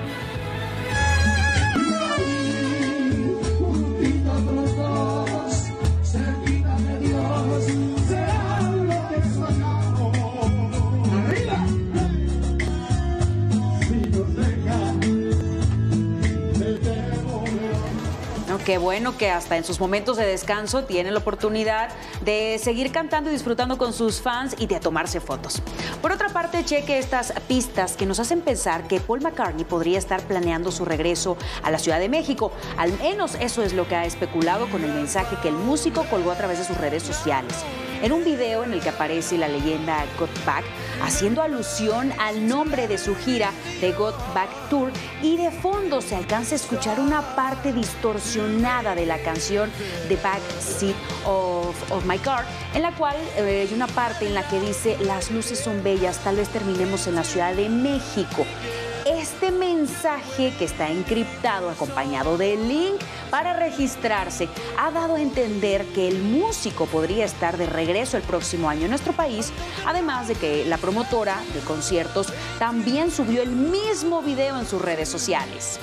Qué bueno que hasta en sus momentos de descanso tiene la oportunidad de seguir cantando y disfrutando con sus fans y de tomarse fotos. Por otra parte, cheque estas pistas que nos hacen pensar que Paul McCartney podría estar planeando su regreso a la Ciudad de México. Al menos eso es lo que ha especulado con el mensaje que el músico colgó a través de sus redes sociales. En un video en el que aparece la leyenda Got Back, haciendo alusión al nombre de su gira de Got Back Tour, y de fondo se alcanza a escuchar una parte distorsionada de la canción The Back Seat of, of My Car, en la cual eh, hay una parte en la que dice: las luces son bellas, tal vez terminemos en la Ciudad de México. Este mensaje, que está encriptado acompañado del link para registrarse, ha dado a entender que el músico podría estar de regreso el próximo año en nuestro país, además de que la promotora de conciertos también subió el mismo video en sus redes sociales.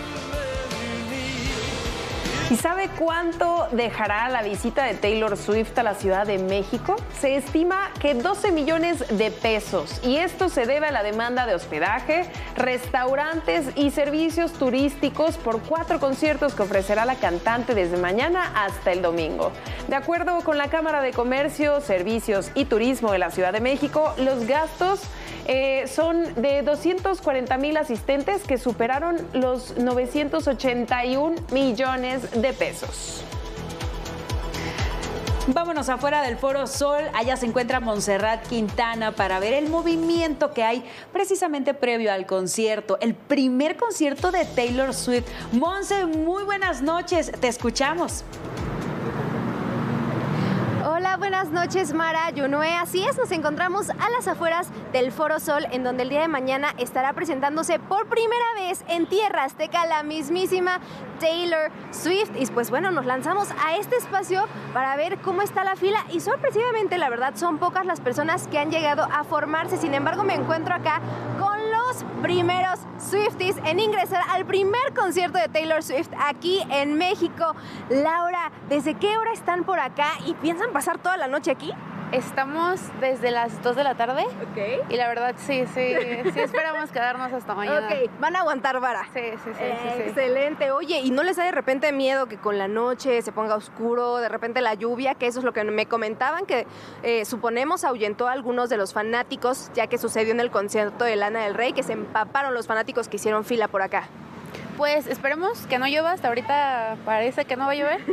¿Y sabe cuánto dejará la visita de Taylor Swift a la Ciudad de México? Se estima que doce millones de pesos, y esto se debe a la demanda de hospedaje, restaurantes y servicios turísticos por cuatro conciertos que ofrecerá la cantante desde mañana hasta el domingo. De acuerdo con la Cámara de Comercio, Servicios y Turismo de la Ciudad de México, los gastos eh, son de doscientos cuarenta mil asistentes que superaron los novecientos ochenta y un millones de pesos. Vámonos afuera del Foro Sol. Allá se encuentra Montserrat Quintana para ver el movimiento que hay precisamente previo al concierto, el primer concierto de Taylor Swift. Monse, muy buenas noches, te escuchamos. Hola, buenas noches, Mara, Yunue. Así es, nos encontramos a las afueras del Foro Sol, en donde el día de mañana estará presentándose por primera vez en Tierra Azteca la mismísima Taylor Swift. Y pues bueno, nos lanzamos a este espacio para ver cómo está la fila y sorpresivamente, la verdad, son pocas las personas que han llegado a formarse. Sin embargo, me encuentro acá con los primeros Swifties en ingresar al primer concierto de Taylor Swift aquí en México. Laura, ¿desde qué hora están por acá y piensan pasar toda la noche aquí? Estamos desde las dos de la tarde. Ok. Y la verdad, sí, sí, sí esperamos quedarnos hasta mañana. Ok, van a aguantar vara. Sí, sí, sí, eh, sí, sí. Excelente. Oye, ¿y no les da de repente miedo que con la noche se ponga oscuro, de repente la lluvia, que eso es lo que me comentaban, que eh, suponemos ahuyentó a algunos de los fanáticos, ya que sucedió en el concierto de Lana del Rey, que se empaparon los fanáticos que hicieron fila por acá? Pues esperemos que no llueva, hasta ahorita parece que no va a llover,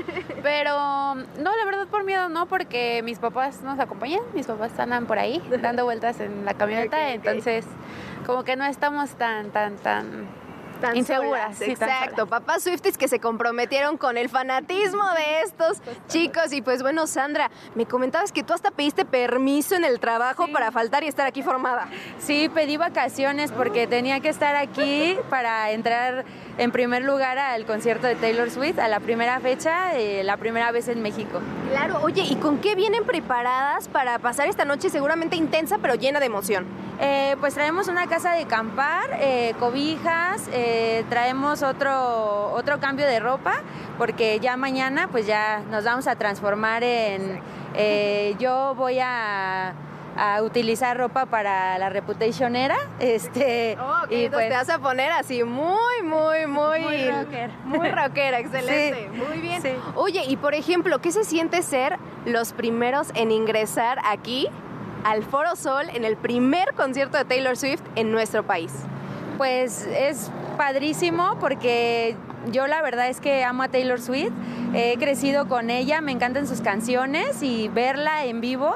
pero no, la verdad por miedo no, porque mis papás nos acompañan, mis papás andan por ahí dando vueltas en la camioneta, okay, okay. Entonces como que no estamos tan, tan, tan... Tan inseguras, solas, sí, exacto. Papás Swifties que se comprometieron con el fanatismo de estos chicos. Y pues bueno, Sandra, me comentabas que tú hasta pediste permiso en el trabajo sí. para faltar y estar aquí formada. Sí, pedí vacaciones porque tenía que estar aquí para entrar en primer lugar al concierto de Taylor Swift, a la primera fecha, eh, la primera vez en México. Claro, oye, ¿y con qué vienen preparadas para pasar esta noche seguramente intensa pero llena de emoción? Eh, pues traemos una casa de acampar, eh, cobijas, eh, traemos otro, otro cambio de ropa, porque ya mañana pues ya nos vamos a transformar en... Eh, yo voy a... a utilizar ropa para la Reputation era, este, oh, okay, y pues te vas a poner así muy, muy, muy, muy rocker, muy rockera, excelente, sí, muy bien. Sí. Oye, y por ejemplo, ¿qué se siente ser los primeros en ingresar aquí al Foro Sol en el primer concierto de Taylor Swift en nuestro país? Pues es padrísimo porque yo la verdad es que amo a Taylor Swift, he crecido con ella, me encantan sus canciones y verla en vivo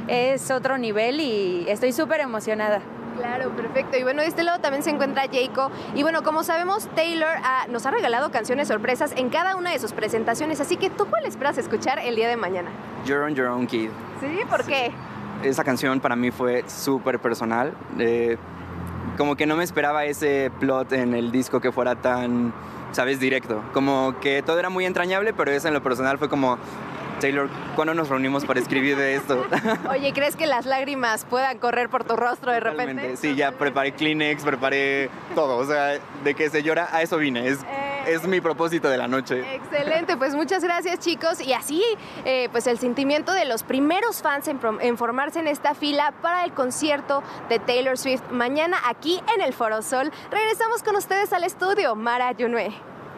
es otro nivel y estoy súper emocionada. Claro, perfecto. Y bueno, de este lado también se encuentra Jayco. Y bueno, como sabemos, Taylor ah, nos ha regalado canciones sorpresas en cada una de sus presentaciones. Así que, ¿tú cuál esperas escuchar el día de mañana? You're on Your Own, Kid. ¿Sí? ¿Por sí. qué? Esa canción para mí fue súper personal. Eh, como que no me esperaba ese plot en el disco que fuera tan, ¿sabes? Directo. Como que todo era muy entrañable, pero eso en lo personal fue como... Taylor, ¿cuándo nos reunimos para escribir de esto? Oye, ¿crees que las lágrimas puedan correr por tu rostro de Totalmente. repente? Sí, ya preparé Kleenex, preparé todo. O sea, de que se llora, a eso vine. Es, eh, es mi propósito de la noche. Excelente, pues muchas gracias, chicos. Y así, eh, pues el sentimiento de los primeros fans en, en formarse en esta fila para el concierto de Taylor Swift mañana aquí en el Foro Sol. Regresamos con ustedes al estudio. Mara, Yunue.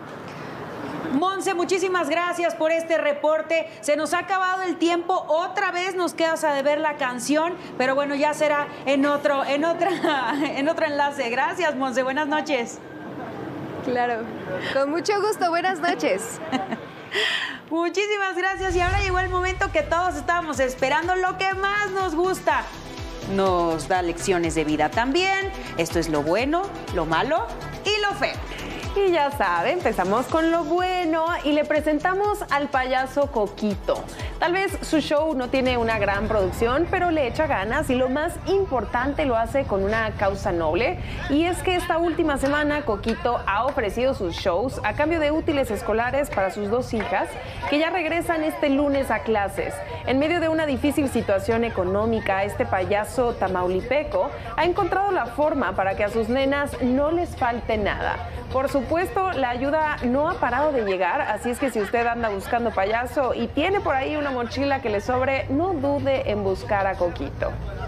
Monse, muchísimas gracias por este reporte. Se nos ha acabado el tiempo. Otra vez nos quedas a deber la canción, pero bueno, ya será en otro, en otra, en otro enlace. Gracias, Monse. Buenas noches. Claro. Con mucho gusto. Buenas noches. Muchísimas gracias. Y ahora llegó el momento que todos estábamos esperando, lo que más nos gusta. Nos da lecciones de vida también. Esto es lo bueno, lo malo y lo feo. Y ya saben, empezamos con lo bueno y le presentamos al payaso Coquito. Tal vez su show no tiene una gran producción, pero le echa ganas y lo más importante lo hace con una causa noble. Y es que esta última semana Coquito ha ofrecido sus shows a cambio de útiles escolares para sus dos hijas, que ya regresan este lunes a clases. En medio de una difícil situación económica, este payaso tamaulipeco ha encontrado la forma para que a sus nenas no les falte nada. Por supuesto, la ayuda no ha parado de llegar, así es que si usted anda buscando payaso y tiene por ahí una mochila que le sobre, no dude en buscar a Coquito.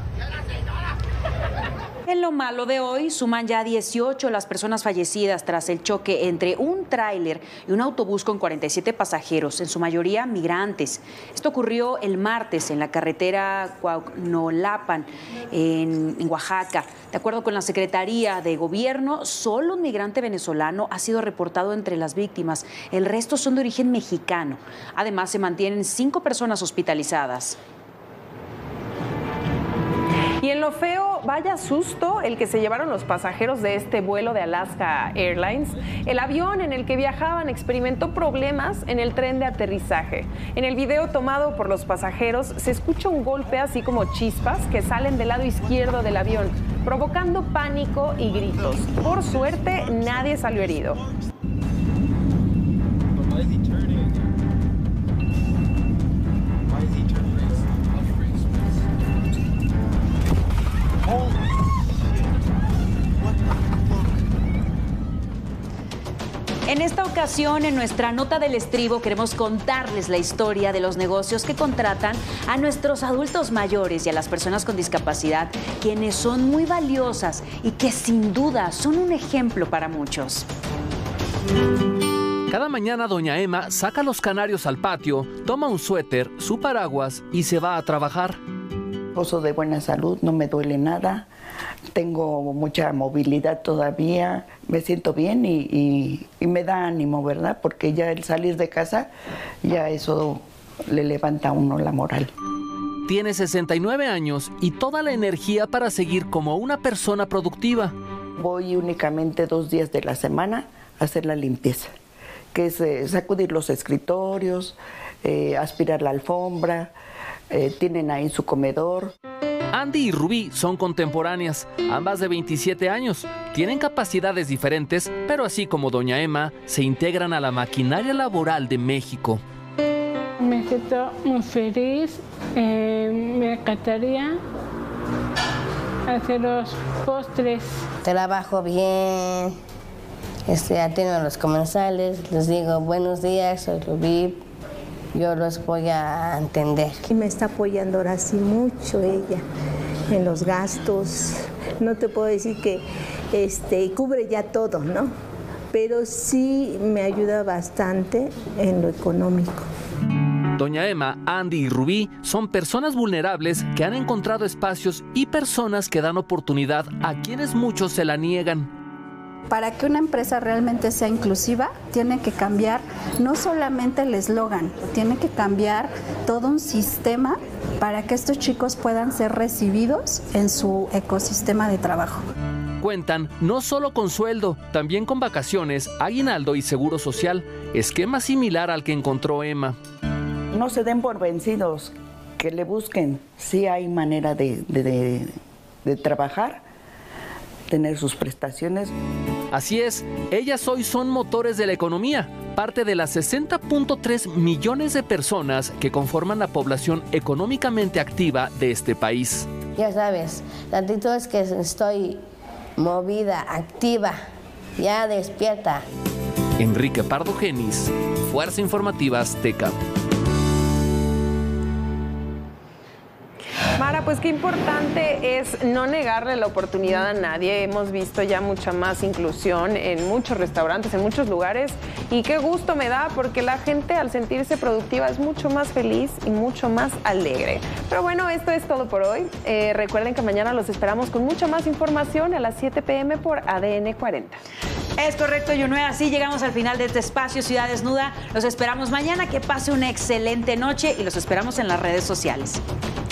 En lo malo de hoy, suman ya dieciocho las personas fallecidas tras el choque entre un tráiler y un autobús con cuarenta y siete pasajeros, en su mayoría migrantes. Esto ocurrió el martes en la carretera Cuauhnolapan, en, en Oaxaca. De acuerdo con la Secretaría de Gobierno, solo un migrante venezolano ha sido reportado entre las víctimas. El resto son de origen mexicano. Además, se mantienen cinco personas hospitalizadas. Y en lo feo, vaya susto el que se llevaron los pasajeros de este vuelo de Alaska Airlines. El avión en el que viajaban experimentó problemas en el tren de aterrizaje. En el video tomado por los pasajeros se escucha un golpe así como chispas que salen del lado izquierdo del avión, provocando pánico y gritos. Por suerte, nadie salió herido. En esta ocasión, en nuestra nota del estribo, queremos contarles la historia de los negocios que contratan a nuestros adultos mayores y a las personas con discapacidad, quienes son muy valiosas y que sin duda son un ejemplo para muchos. Cada mañana doña Emma saca los canarios al patio, toma un suéter, su paraguas y se va a trabajar. Gozo de buena salud, no me duele nada, tengo mucha movilidad todavía, me siento bien y, y, y me da ánimo, ¿verdad? Porque ya el salir de casa, ya eso le levanta a uno la moral. Tiene sesenta y nueve años y toda la energía para seguir como una persona productiva. Voy únicamente dos días de la semana a hacer la limpieza, que es eh, sacudir los escritorios, eh, aspirar la alfombra, eh, tienen ahí su comedor. Andy y Rubí son contemporáneas, ambas de veintisiete años. Tienen capacidades diferentes, pero así como doña Emma, se integran a la maquinaria laboral de México. Me siento muy feliz, eh, me encantaría hacer los postres. Trabajo bien, este, atiendo a los comensales, les digo buenos días, soy Rubí, yo los voy a entender. Y me está apoyando ahora sí mucho ella en los gastos. No te puedo decir que este, cubre ya todo, ¿no? Pero sí me ayuda bastante en lo económico. Doña Emma, Andy y Rubí son personas vulnerables que han encontrado espacios y personas que dan oportunidad a quienes muchos se la niegan. Para que una empresa realmente sea inclusiva, tiene que cambiar no solamente el eslogan, tiene que cambiar todo un sistema para que estos chicos puedan ser recibidos en su ecosistema de trabajo. Cuentan no solo con sueldo, también con vacaciones, aguinaldo y seguro social, esquema similar al que encontró Emma. No se den por vencidos, que le busquen. Sí hay manera de, de, de, de trabajar, tener sus prestaciones. Así es, ellas hoy son motores de la economía, parte de las sesenta punto tres millones de personas que conforman la población económicamente activa de este país. Ya sabes, tantito es que estoy movida, activa, ya despierta. Enrique Pardo Genis, Fuerza Informativa Azteca. Mara, pues qué importante es no negarle la oportunidad a nadie. Hemos visto ya mucha más inclusión en muchos restaurantes, en muchos lugares, y qué gusto me da porque la gente al sentirse productiva es mucho más feliz y mucho más alegre. Pero bueno, esto es todo por hoy. Eh, recuerden que mañana los esperamos con mucha más información a las siete pe eme por A D N cuarenta. Es correcto, Yunue. Así llegamos al final de este espacio Ciudad Desnuda. Los esperamos mañana. Que pase una excelente noche y los esperamos en las redes sociales.